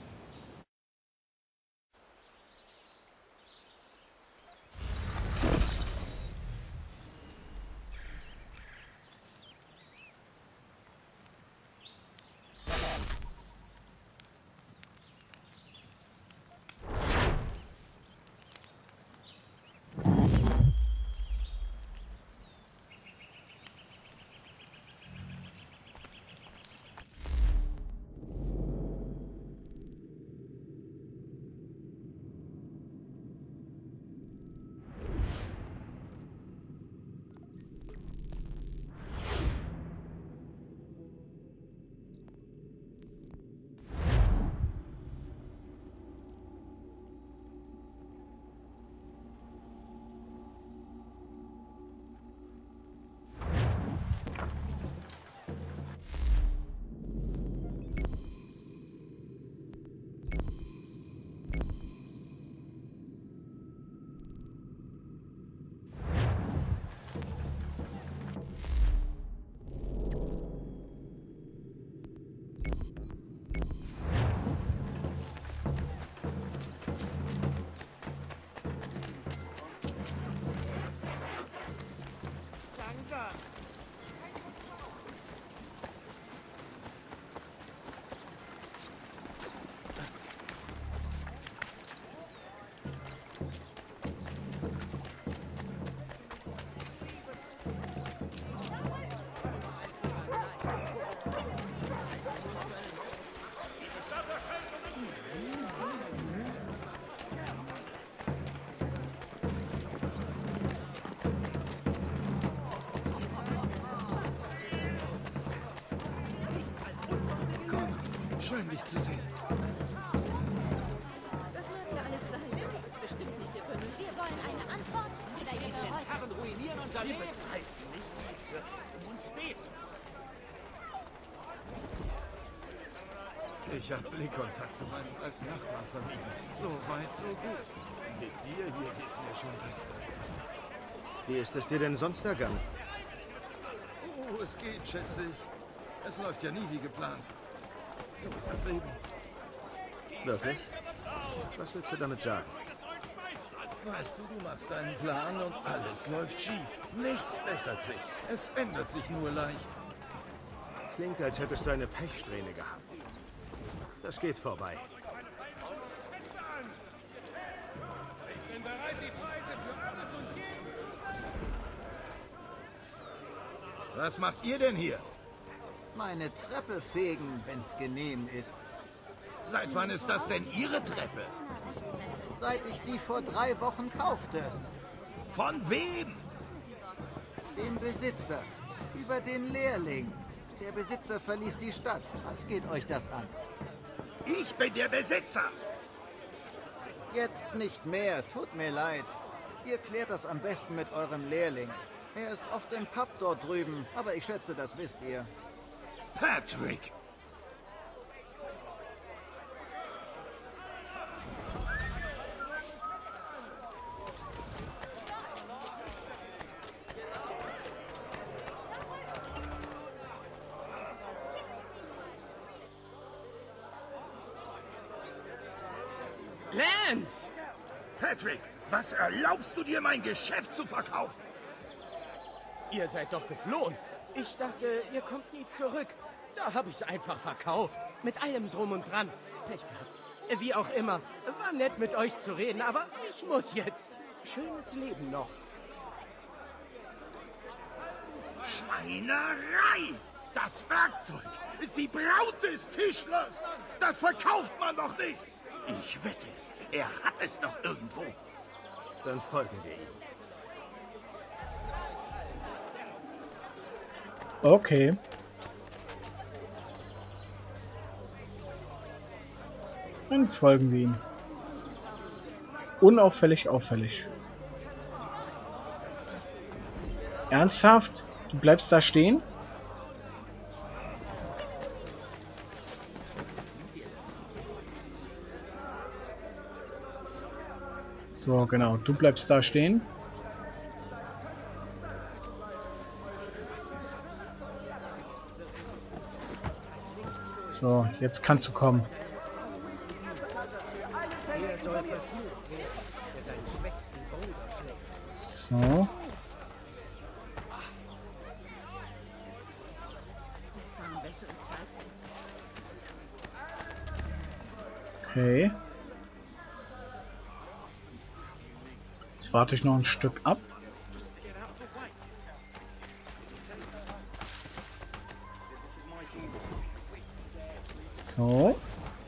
M: Schön, dich zu sehen.
I: Das mag ja alles sein, das ist bestimmt nicht Ihr Können. Wir wollen eine Antwort oder Ihre Reue.
D: Herren ruinieren unser Leben. Wir begreifen nicht, wie es für uns steht.
M: Ich habe Blickkontakt zu meinem alten Nachbarn vermieden. So weit, so gut. Mit dir hier geht's mir schon besser.
C: Wie ist es dir denn sonst ergangen?
M: Oh, es geht, schätze ich. Es läuft ja nie wie geplant. So ist das Leben.
C: Wirklich? Was willst du damit sagen?
M: Weißt du, du machst einen Plan und alles läuft schief. Nichts bessert sich. Es ändert sich nur leicht.
C: Klingt, als hättest du eine Pechsträhne gehabt. Das geht vorbei.
D: Ich bin bereit, die Preise für alles und jeden.
M: Was macht ihr denn hier?
O: Meine Treppe fegen, wenn's genehm ist.
M: Seit wann ist das denn Ihre Treppe?
O: Seit ich sie vor drei Wochen kaufte.
M: Von wem?
O: Dem Besitzer. Über den Lehrling. Der Besitzer verließ die Stadt. Was geht euch das an?
M: Ich bin der Besitzer!
O: Jetzt nicht mehr. Tut mir leid. Ihr klärt das am besten mit eurem Lehrling. Er ist oft im Pub dort drüben, aber ich schätze, das wisst ihr.
M: Patrick! Lance! Patrick, was erlaubst du dir, mein Geschäft zu verkaufen?
H: Ihr seid doch geflohen. Ich dachte, ihr kommt nie zurück. Da habe ich es einfach verkauft. Mit allem Drum und Dran. Pech gehabt. Wie auch immer. War nett mit euch zu reden, aber ich muss jetzt. Schönes Leben noch.
M: Schweinerei! Das Werkzeug ist die Braut des Tischlers. Das verkauft man doch nicht. Ich wette, er hat es noch irgendwo.
C: Dann folgen wir ihm.
A: Okay. Dann folgen wir ihm. Unauffällig, auffällig. Ernsthaft? Du bleibst da stehen? So, genau. Du bleibst da stehen. So, jetzt kannst du kommen. So. Okay. Jetzt warte ich noch ein Stück ab. So.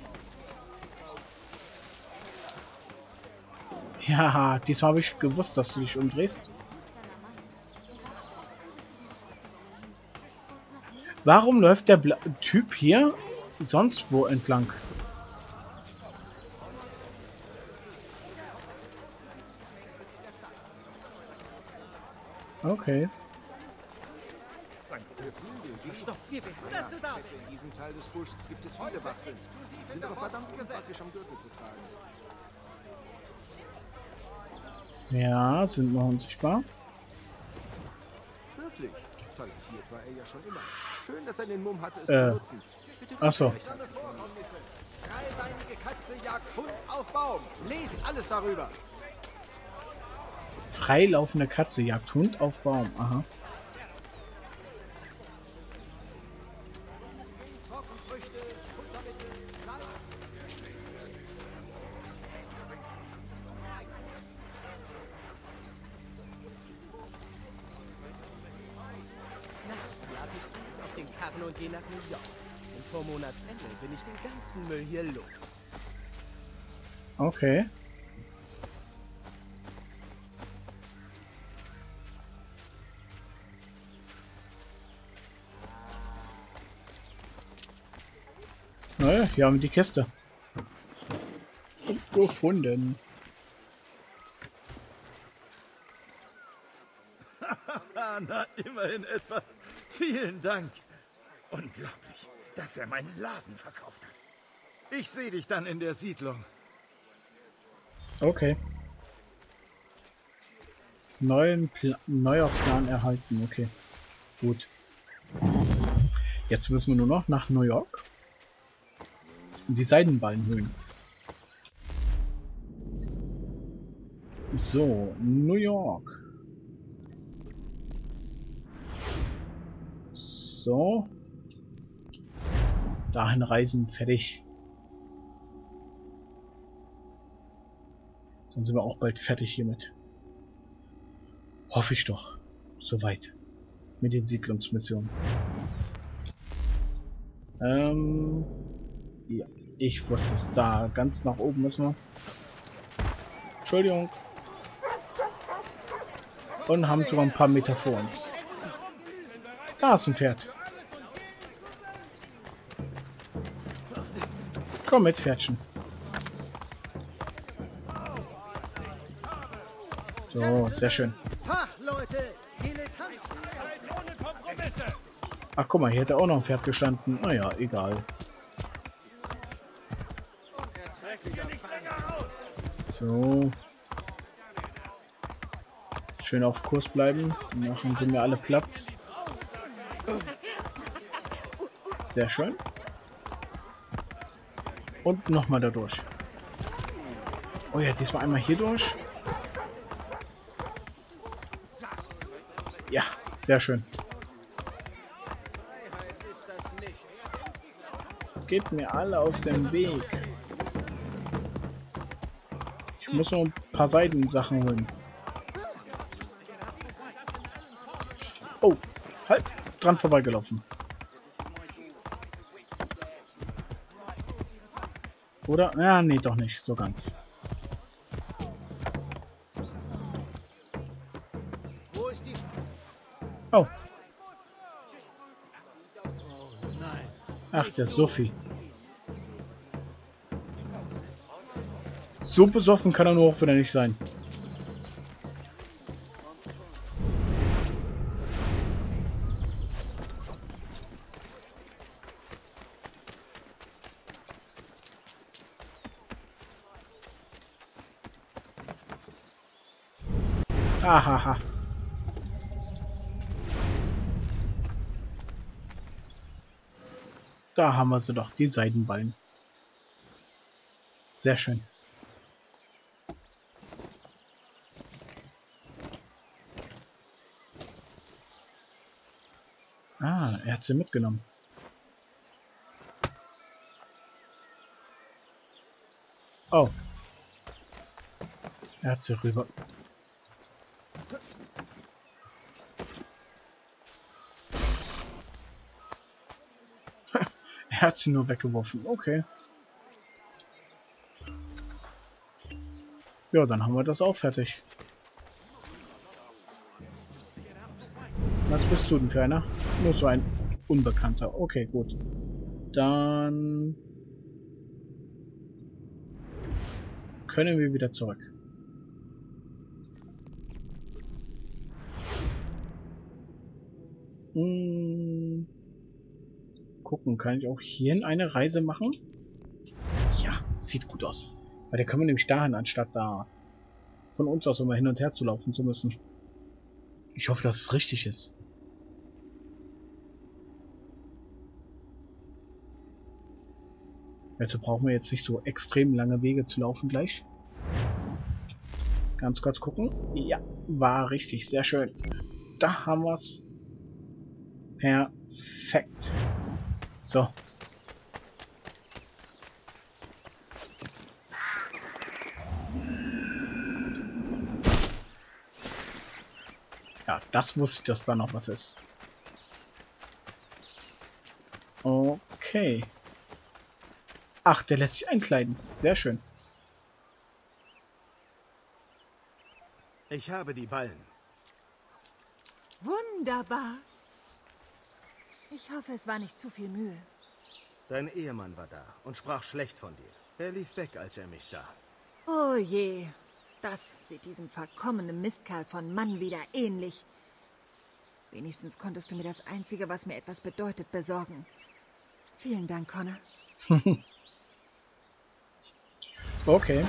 A: Ja, diesmal habe ich gewusst, dass du dich umdrehst. Warum läuft der Bla Typ hier sonst wo entlang? Okay.
C: Dass du da bist. In diesem Teil des Buschs gibt es viele Wachteln. Sind aber verdammt unpraktisch am Gürtel zu tragen.
A: Ja, sind noch unsichtbar.
C: Wirklich? Talentiert war er ja schon immer. Schön, dass er den Mumm hatte, es
A: äh.
C: zu nutzen.
A: Achso.
C: Dreibeinige Katze jagt Hund auf Baum. Lest alles darüber.
A: Freilaufende Katze jagt Hund auf Baum. Aha.
H: Und gehe nach New York. Und vor Monatsende bin ich den ganzen Müll hier los.
A: Okay. Naja, hier haben wir die Kiste. Gefunden.
M: Na, immerhin etwas. Vielen Dank. Unglaublich, dass er meinen Laden verkauft hat. Ich sehe dich dann in der Siedlung.
A: Okay. Neuen Pla- neuer Plan erhalten. Okay. Gut. Jetzt müssen wir nur noch nach New York. Die Seidenballenhöhlen. So, New York. So. Dahin reisen, fertig. Dann sind wir auch bald fertig hiermit. Hoffe ich doch. Soweit. Mit den Siedlungsmissionen. Ähm. Ja, ich wusste es. Da, ganz nach oben müssen wir. Entschuldigung. Und haben sogar ein paar Meter vor uns. Da ist ein Pferd. Komm mit, Pferdchen. So, sehr schön. Ach, guck mal, hier hätte auch noch ein Pferd gestanden. Naja, egal. So. Schön auf Kurs bleiben. Machen sie mir alle Platz. Sehr schön. Und nochmal dadurch. Oh ja, diesmal einmal hier durch. Ja, sehr schön. Geht mir alle aus dem Weg. Ich muss noch ein paar Seitensachen holen. Oh, halt, dran vorbeigelaufen. Oder? Ja, nee, doch nicht, so ganz. Oh. Ach, der Sophie. So besoffen kann er nur auch wieder nicht sein. Ahaha. Da haben wir sie doch, die Seidenballen. Sehr schön. Ah, er hat sie mitgenommen. Oh. Er hat sie rüber. Er hat sie nur weggeworfen. Okay. Ja, dann haben wir das auch fertig. Was bist du denn für einer? Nur so ein Unbekannter. Okay, gut. Dann können wir wieder zurück. Hm. Gucken, kann ich auch hierhin eine Reise machen? Ja, sieht gut aus. Weil da können wir nämlich dahin, anstatt da von uns aus immer hin und her zu laufen zu müssen. Ich hoffe, dass es richtig ist. Also brauchen wir jetzt nicht so extrem lange Wege zu laufen gleich. Ganz kurz gucken. Ja, war richtig, sehr schön. Da haben wir es. Perfekt. So. Ja, das wusste ich, dass da noch was ist. Okay. Ach, der lässt sich einkleiden. Sehr schön.
C: Ich habe die Ballen.
J: Wunderbar. Ich hoffe, es war nicht zu viel Mühe.
C: Dein Ehemann war da und sprach schlecht von dir. Er lief weg, als er mich sah.
J: Oh je. Das sieht diesem verkommenen Mistkerl von Mann wieder ähnlich. Wenigstens konntest du mir das Einzige, was mir etwas bedeutet, besorgen. Vielen Dank, Connor.
A: Okay.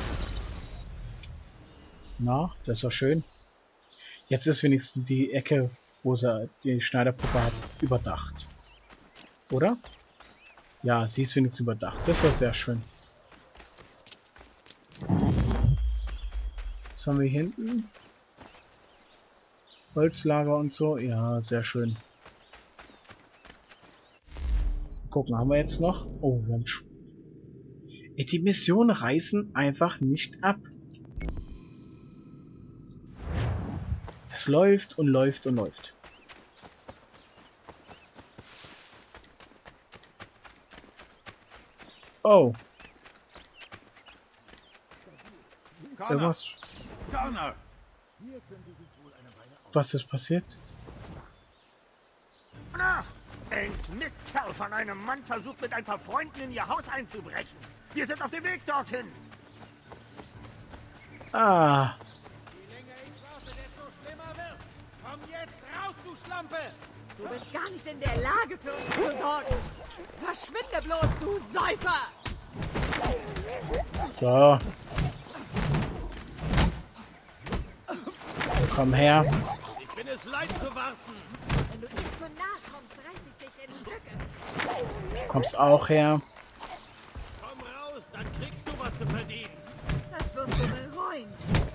A: Na, das ist doch schön. Jetzt ist wenigstens die Ecke, wo sie die Schneiderpuppe hat, überdacht. Oder? Ja, sie ist wenigstens überdacht. Das war sehr schön. Was haben wir hier hinten? Holzlager und so. Ja, sehr schön. Gucken, haben wir jetzt noch? Oh, wir haben Sch die Missionen reißen einfach nicht ab. Es läuft und läuft und läuft. Oh. Irgendwas.
M: Connor!
A: Was ist passiert?
H: Na, Elns Mistkerl von einem Mann versucht mit ein paar Freunden in ihr Haus einzubrechen. Wir sind auf dem Weg dorthin.
A: Ah.
N: Je länger ich warte, desto schlimmer wird's. Komm jetzt raus, du Schlampe!
J: Du bist gar nicht in der Lage, für uns zu sorgen. Verschwinde bloß, du Säufer!
A: So. Komm her.
H: Ich bin es leid zu warten.
J: Wenn du ihm zu nahe kommst, reiß ich dich in Stücke.
A: Du kommst auch her.
H: Komm raus, raus, dann kriegst du, was du verdienst.
J: Das wirst du bereuen.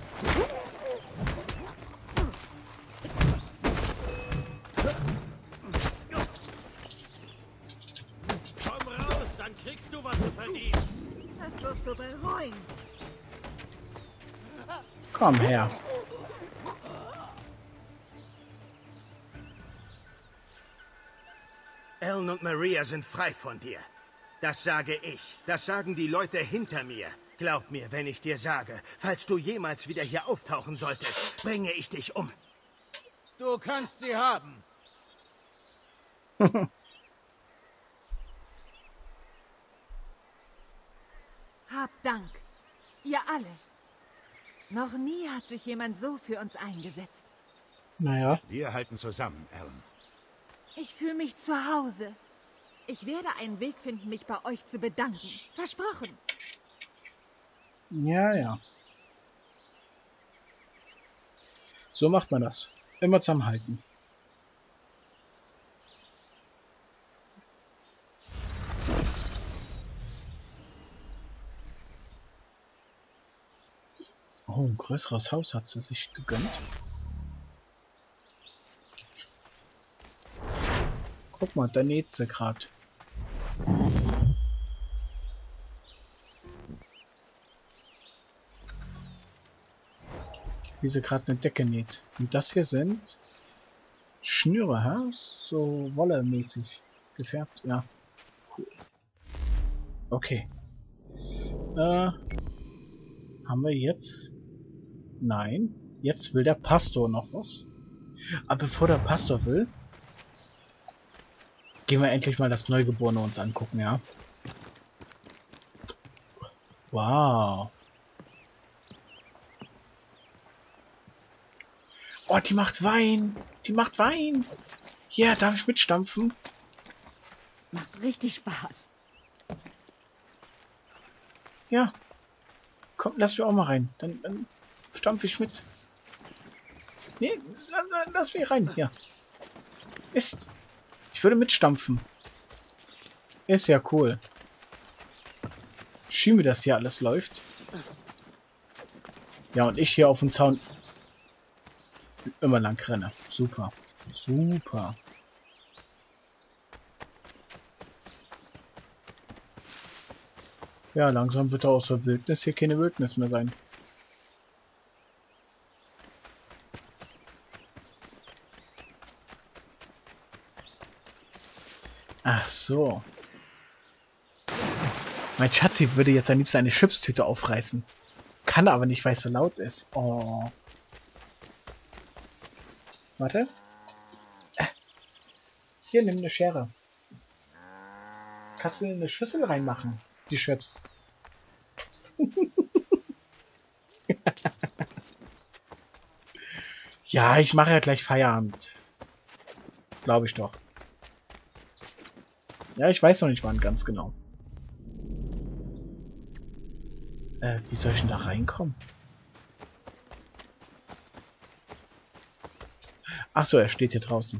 H: Komm raus, dann kriegst du, was du verdienst.
J: Das wirst du bereuen.
A: Komm her.
C: Alan und Maria sind frei von dir. Das sage ich. Das sagen die Leute hinter mir. Glaub mir, wenn ich dir sage, falls du jemals wieder hier auftauchen solltest, bringe ich dich um.
H: Du kannst sie haben.
J: Habt Dank. Ihr alle. Noch nie hat sich jemand so für uns eingesetzt.
A: Naja.
F: Wir halten zusammen, Alan.
J: Ich fühle mich zu Hause. Ich werde einen Weg finden, mich bei euch zu bedanken. Versprochen.
A: Ja, ja. So macht man das. Immer zusammenhalten. Oh, ein größeres Haus hat sie sich gegönnt. Guck mal, da näht sie gerade. Wie sie gerade eine Decke näht. Und das hier sind Schnüre, hä? So wollemäßig gefärbt, ja. Cool. Okay. Äh, haben wir jetzt... Nein. Jetzt will der Pastor noch was. Aber bevor der Pastor will, gehen wir endlich mal das Neugeborene uns angucken, ja. Wow. Oh, die macht Wein. Die macht Wein. Ja, yeah, darf ich mitstampfen?
J: Macht richtig Spaß.
A: Ja. Komm, lass mich auch mal rein. Dann, dann stampfe ich mit. Nee, lass, lass mich rein. Ja. Ist. Ich würde mitstampfen. Ist ja cool. Schön, wie das hier alles läuft. Ja, und ich hier auf dem Zaun immer lang renne. Super. Super. Ja, langsam wird aus der Wildnis hier keine Wildnis mehr sein. Ach so. Mein Schatzi würde jetzt am liebsten eine Chipstüte aufreißen. Kann aber nicht, weil es so laut ist. Oh. Warte. Äh. Hier, nimm eine Schere. Kannst du in eine Schüssel reinmachen, die Chips. Ja, ich mache ja gleich Feierabend. Glaube ich doch. Ja, ich weiß noch nicht wann ganz genau. Äh, wie soll ich denn da reinkommen? Ach so, er steht hier draußen.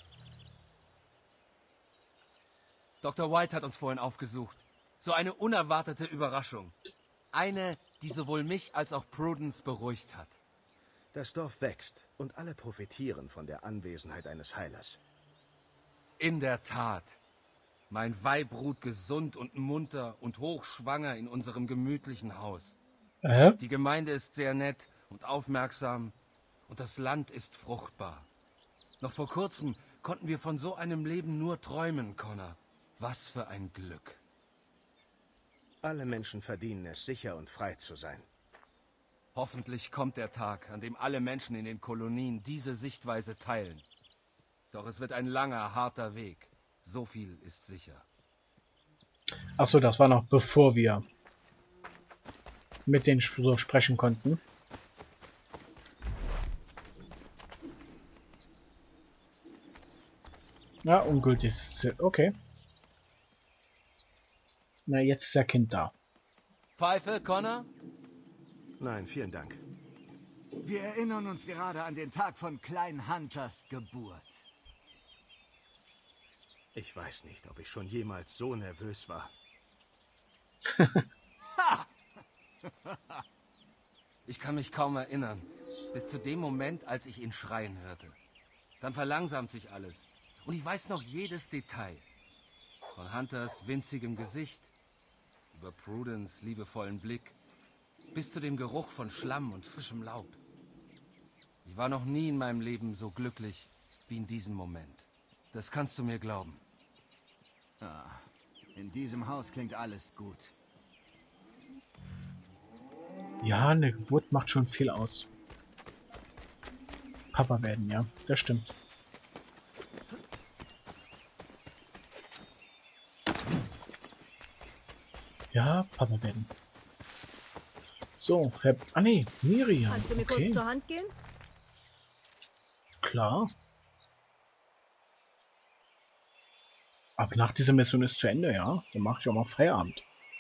E: Doktor White hat uns vorhin aufgesucht. So eine unerwartete Überraschung. Eine, die sowohl mich als auch Prudence beruhigt hat.
C: Das Dorf wächst und alle profitieren von der Anwesenheit eines Heilers.
E: In der Tat. Mein Weib ruht gesund und munter und hochschwanger in unserem gemütlichen Haus.
A: Äh?
E: Die Gemeinde ist sehr nett und aufmerksam und das Land ist fruchtbar. Noch vor kurzem konnten wir von so einem Leben nur träumen, Connor. Was für ein Glück.
C: Alle Menschen verdienen es, sicher und frei zu sein.
E: Hoffentlich kommt der Tag, an dem alle Menschen in den Kolonien diese Sichtweise teilen. Doch es wird ein langer, harter Weg. So viel ist sicher.
A: Ach so, das war noch bevor wir mit denen so sprechen konnten. Ja, ungültig. Okay. Na, jetzt ist der Kind da.
E: Pfeife, Connor?
C: Nein, vielen Dank.
L: Wir erinnern uns gerade an den Tag von Klein Hunters Geburt.
C: Ich weiß nicht, ob ich schon jemals so nervös war.
E: Ich kann mich kaum erinnern. Bis zu dem Moment, als ich ihn schreien hörte. Dann verlangsamt sich alles. Und ich weiß noch jedes Detail. Von Hunters winzigem Gesicht, über Prudence liebevollen Blick, bis zu dem Geruch von Schlamm und frischem Laub. Ich war noch nie in meinem Leben so glücklich wie in diesem Moment. Das kannst du mir glauben.
L: Ah, in diesem Haus klingt alles gut.
A: Ja, eine Geburt macht schon viel aus. Papa werden, ja, das stimmt. Ja, Papa werden. So, Herr... Ah ne, Miriam.
N: Kannst du mir
A: okay.
N: kurz zur Hand gehen?
A: Klar. Aber nach dieser Mission ist zu Ende, ja? Dann mache ich auch mal Feierabend.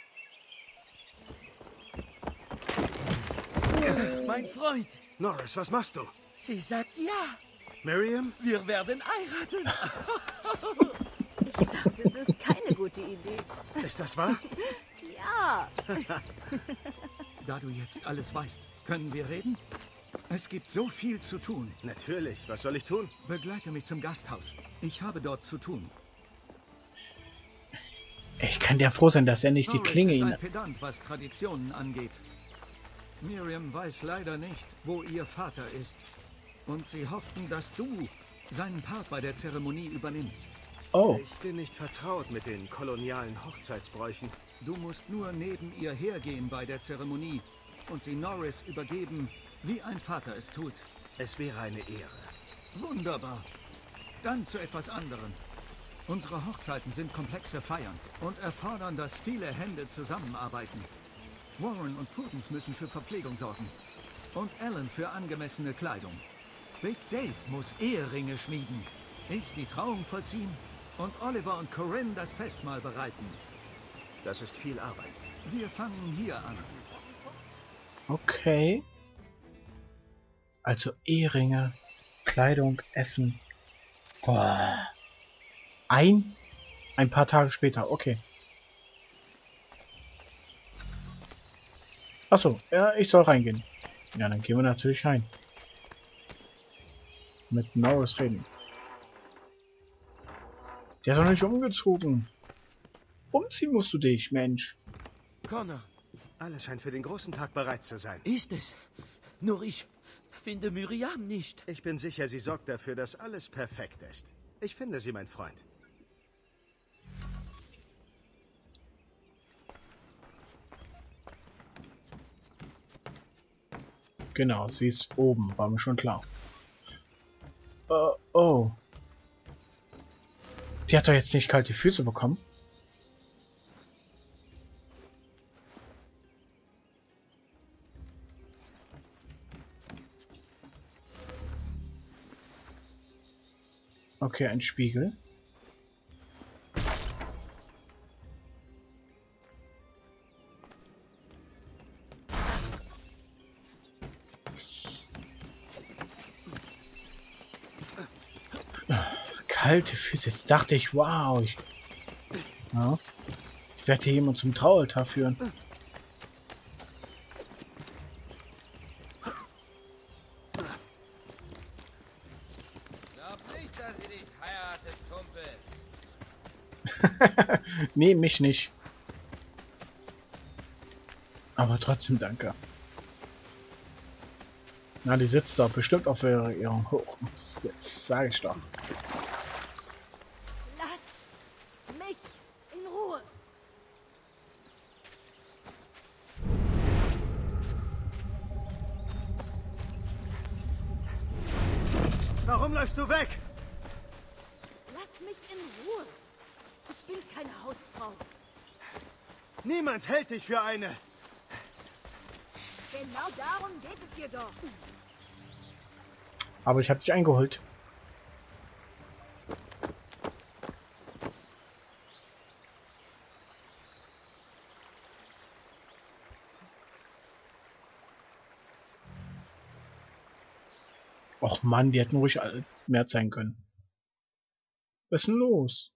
H: Mein Freund.
C: Norris, was machst du?
H: Sie sagt ja.
C: Miriam?
H: Wir werden heiraten.
N: Ich sagte, es ist keine gute Idee.
C: Ist das wahr?
N: Ja.
K: Da du jetzt alles weißt, können wir reden? Es gibt so viel zu tun.
C: Natürlich. Was soll ich tun?
K: Begleite mich zum Gasthaus. Ich habe dort zu tun.
A: Ich kann ja froh sein, dass er nicht die
K: Norris
A: Klinge
K: ist
A: ihn...
K: ein Pedant, was Traditionen angeht. Miriam weiß leider nicht, wo ihr Vater ist. Und sie hofften, dass du seinen Part bei der Zeremonie übernimmst.
A: Oh.
C: Ich bin nicht vertraut mit den kolonialen Hochzeitsbräuchen.
K: Du musst nur neben ihr hergehen bei der Zeremonie und sie Norris übergeben, wie ein Vater es tut.
C: Es wäre eine Ehre.
K: Wunderbar. Dann zu etwas anderem. Unsere Hochzeiten sind komplexe Feiern und erfordern, dass viele Hände zusammenarbeiten. Warren und Prudence müssen für Verpflegung sorgen. Und Alan für angemessene Kleidung. Big Dave muss Eheringe schmieden. Ich die Trauung vollziehen und Oliver und Corinne das Festmahl bereiten.
C: Das ist viel Arbeit.
K: Wir fangen hier an.
A: Okay. Also Eheringe, Kleidung, Essen. Boah. Ein, ein paar Tage später, okay. Achso, ja, ich soll reingehen. Ja, dann gehen wir natürlich rein. Mit Norris reden. Der ist doch nicht umgezogen. Umziehen musst du dich, Mensch.
C: Connor, alles scheint für den großen Tag bereit zu sein.
H: Ist es? Nur ich finde Miriam nicht.
C: Ich bin sicher, sie sorgt dafür, dass alles perfekt ist. Ich finde sie, mein Freund.
A: Genau, sie ist oben, war mir schon klar. Uh, oh. Die hat doch jetzt nicht kalte Füße bekommen. Okay, ein Spiegel. Kalte Füße. Jetzt dachte ich, wow. Ich, ja, ich werde hier jemand zum Traualtar führen.
B: Glaub nicht, dass sie dich heiratet, Kumpel.
A: Nee, mich nicht. Aber trotzdem danke. Na, die sitzt doch bestimmt auf ihrem Hoch. Das sage ich doch.
N: Lass mich in Ruhe.
C: Warum läufst du weg?
N: Lass mich in Ruhe. Ich bin keine Hausfrau.
C: Niemand hält dich für eine.
N: Genau darum geht es hier doch.
A: Aber ich habe dich eingeholt. Och Mann, die hätten ruhig mehr zeigen können. Was ist denn los?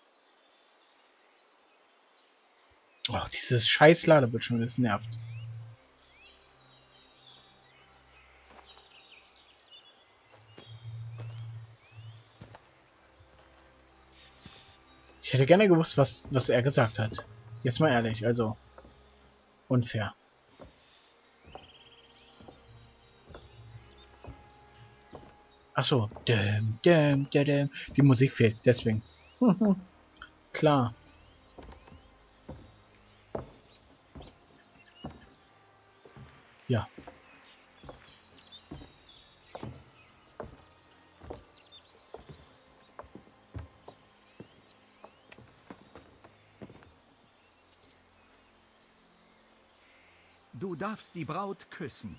A: Ach, dieses scheiß Ladebildschirm, das nervt. Ich hätte gerne gewusst, was, was er gesagt hat. Jetzt mal ehrlich, also unfair. Achso, däm, däm, däm, däm. Die Musik fehlt, deswegen. Klar. Ja.
K: Du darfst die Braut küssen.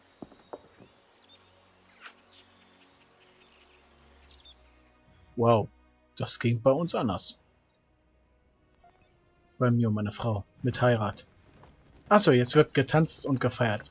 A: Wow, das ging bei uns anders. Bei mir und meiner Frau. Mit Heirat. Achso, jetzt wird getanzt und gefeiert.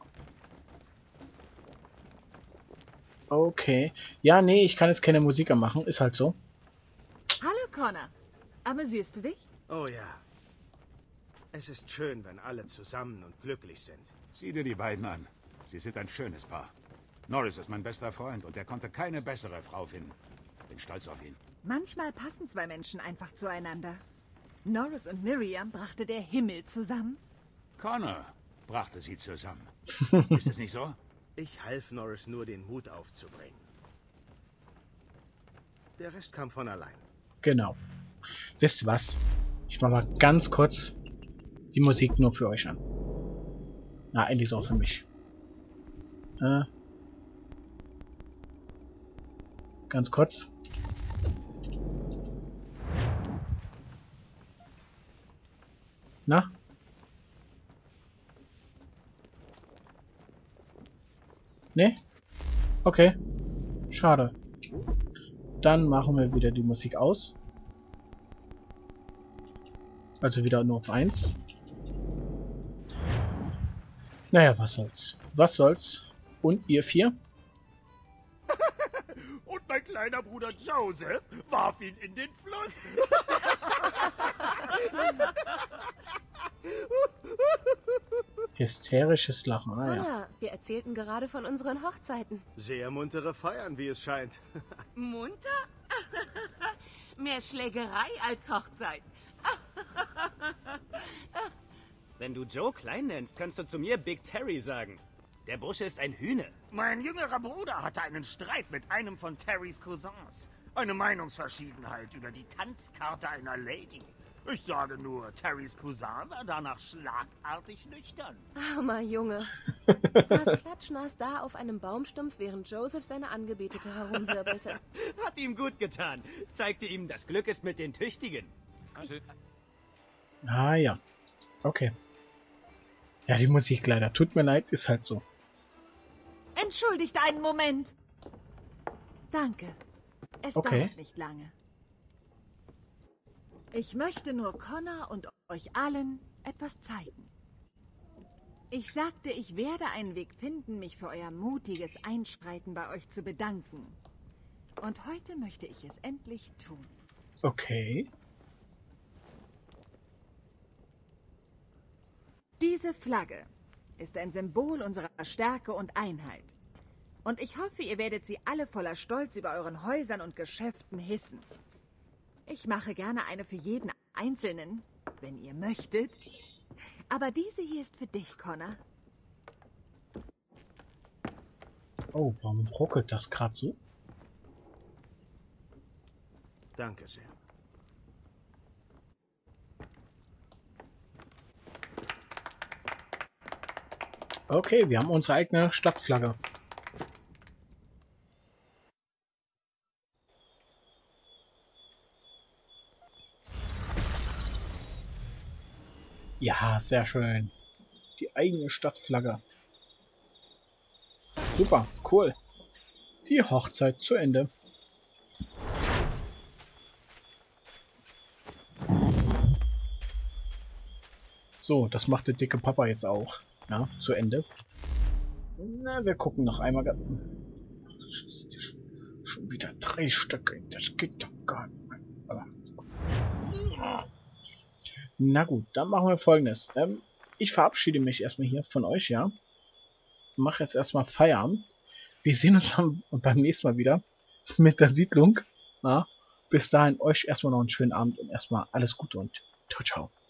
A: Okay. Ja, nee, ich kann jetzt keine Musik anmachen. Ist halt so.
J: Hallo, Connor. Amüsierst du dich?
C: Oh ja. Es ist schön, wenn alle zusammen und glücklich sind.
F: Sieh dir die beiden an. Sie sind ein schönes Paar. Norris ist mein bester Freund und er konnte keine bessere Frau finden. Bin stolz auf ihn.
J: Manchmal passen zwei Menschen einfach zueinander. Norris und Miriam brachte der Himmel zusammen.
F: Connor brachte sie zusammen. Ist es nicht so?
C: Ich half Norris nur, den Mut aufzubringen. Der Rest kam von allein.
A: Genau. Wisst ihr was? Ich mach mal ganz kurz die Musik nur für euch an. Na, endlich auch für mich. Äh, ganz kurz. Na? Ne? Okay. Schade. Dann machen wir wieder die Musik aus. Also wieder nur auf eins. Naja, was soll's. Was soll's. Und ihr vier?
D: Und mein kleiner Bruder Joseph warf ihn in den Fluss.
A: Hysterisches Lachen. Ah, ja.
P: Connor, wir erzählten gerade von unseren Hochzeiten.
C: Sehr muntere Feiern, wie es scheint.
Q: Munter? Mehr Schlägerei als Hochzeit.
H: Wenn du Joe klein nennst, kannst du zu mir Big Terry sagen. Der Bursche ist ein Hühne.
D: Mein jüngerer Bruder hatte einen Streit mit einem von Terrys Cousins. Eine Meinungsverschiedenheit über die Tanzkarte einer Lady. Ich sage nur, Terrys Cousin war danach schlagartig nüchtern.
P: Armer Junge. Saß klatschnass da auf einem Baumstumpf, während Joseph seine Angebetete herumwirbelte.
H: Hat ihm gut getan. Zeigte ihm, das Glück ist mit den Tüchtigen.
A: Ah ja. Okay. Ja, die Musik leider. Tut mir leid, ist halt so.
J: Entschuldigt einen Moment. Danke. Es
A: Okay.
J: dauert nicht lange. Ich möchte nur Connor und euch allen etwas zeigen. Ich sagte, ich werde einen Weg finden, mich für euer mutiges Einschreiten bei euch zu bedanken. Und heute möchte ich es endlich tun.
A: Okay.
J: Diese Flagge ist ein Symbol unserer Stärke und Einheit. Und ich hoffe, ihr werdet sie alle voller Stolz über euren Häusern und Geschäften hissen. Ich mache gerne eine für jeden Einzelnen, wenn ihr möchtet. Aber diese hier ist für dich, Connor.
A: Oh, warum ruckelt das gerade so?
C: Danke sehr.
A: Okay, wir haben unsere eigene Stadtflagge. Ja, sehr schön. Die eigene Stadtflagge. Super, cool. Die Hochzeit zu Ende. So, das macht der dicke Papa jetzt auch. Ja, zu Ende. Na, wir gucken noch einmal. Ach, das ist schon wieder drei Stücke. Das geht doch gar nicht mehr. Aber na gut, dann machen wir Folgendes. Ähm, ich verabschiede mich erstmal hier von euch, ja. Mache jetzt erstmal Feierabend. Wir sehen uns dann beim nächsten Mal wieder mit der Siedlung. Ja. bis dahin euch erstmal noch einen schönen Abend und erstmal alles Gute und ciao, ciao.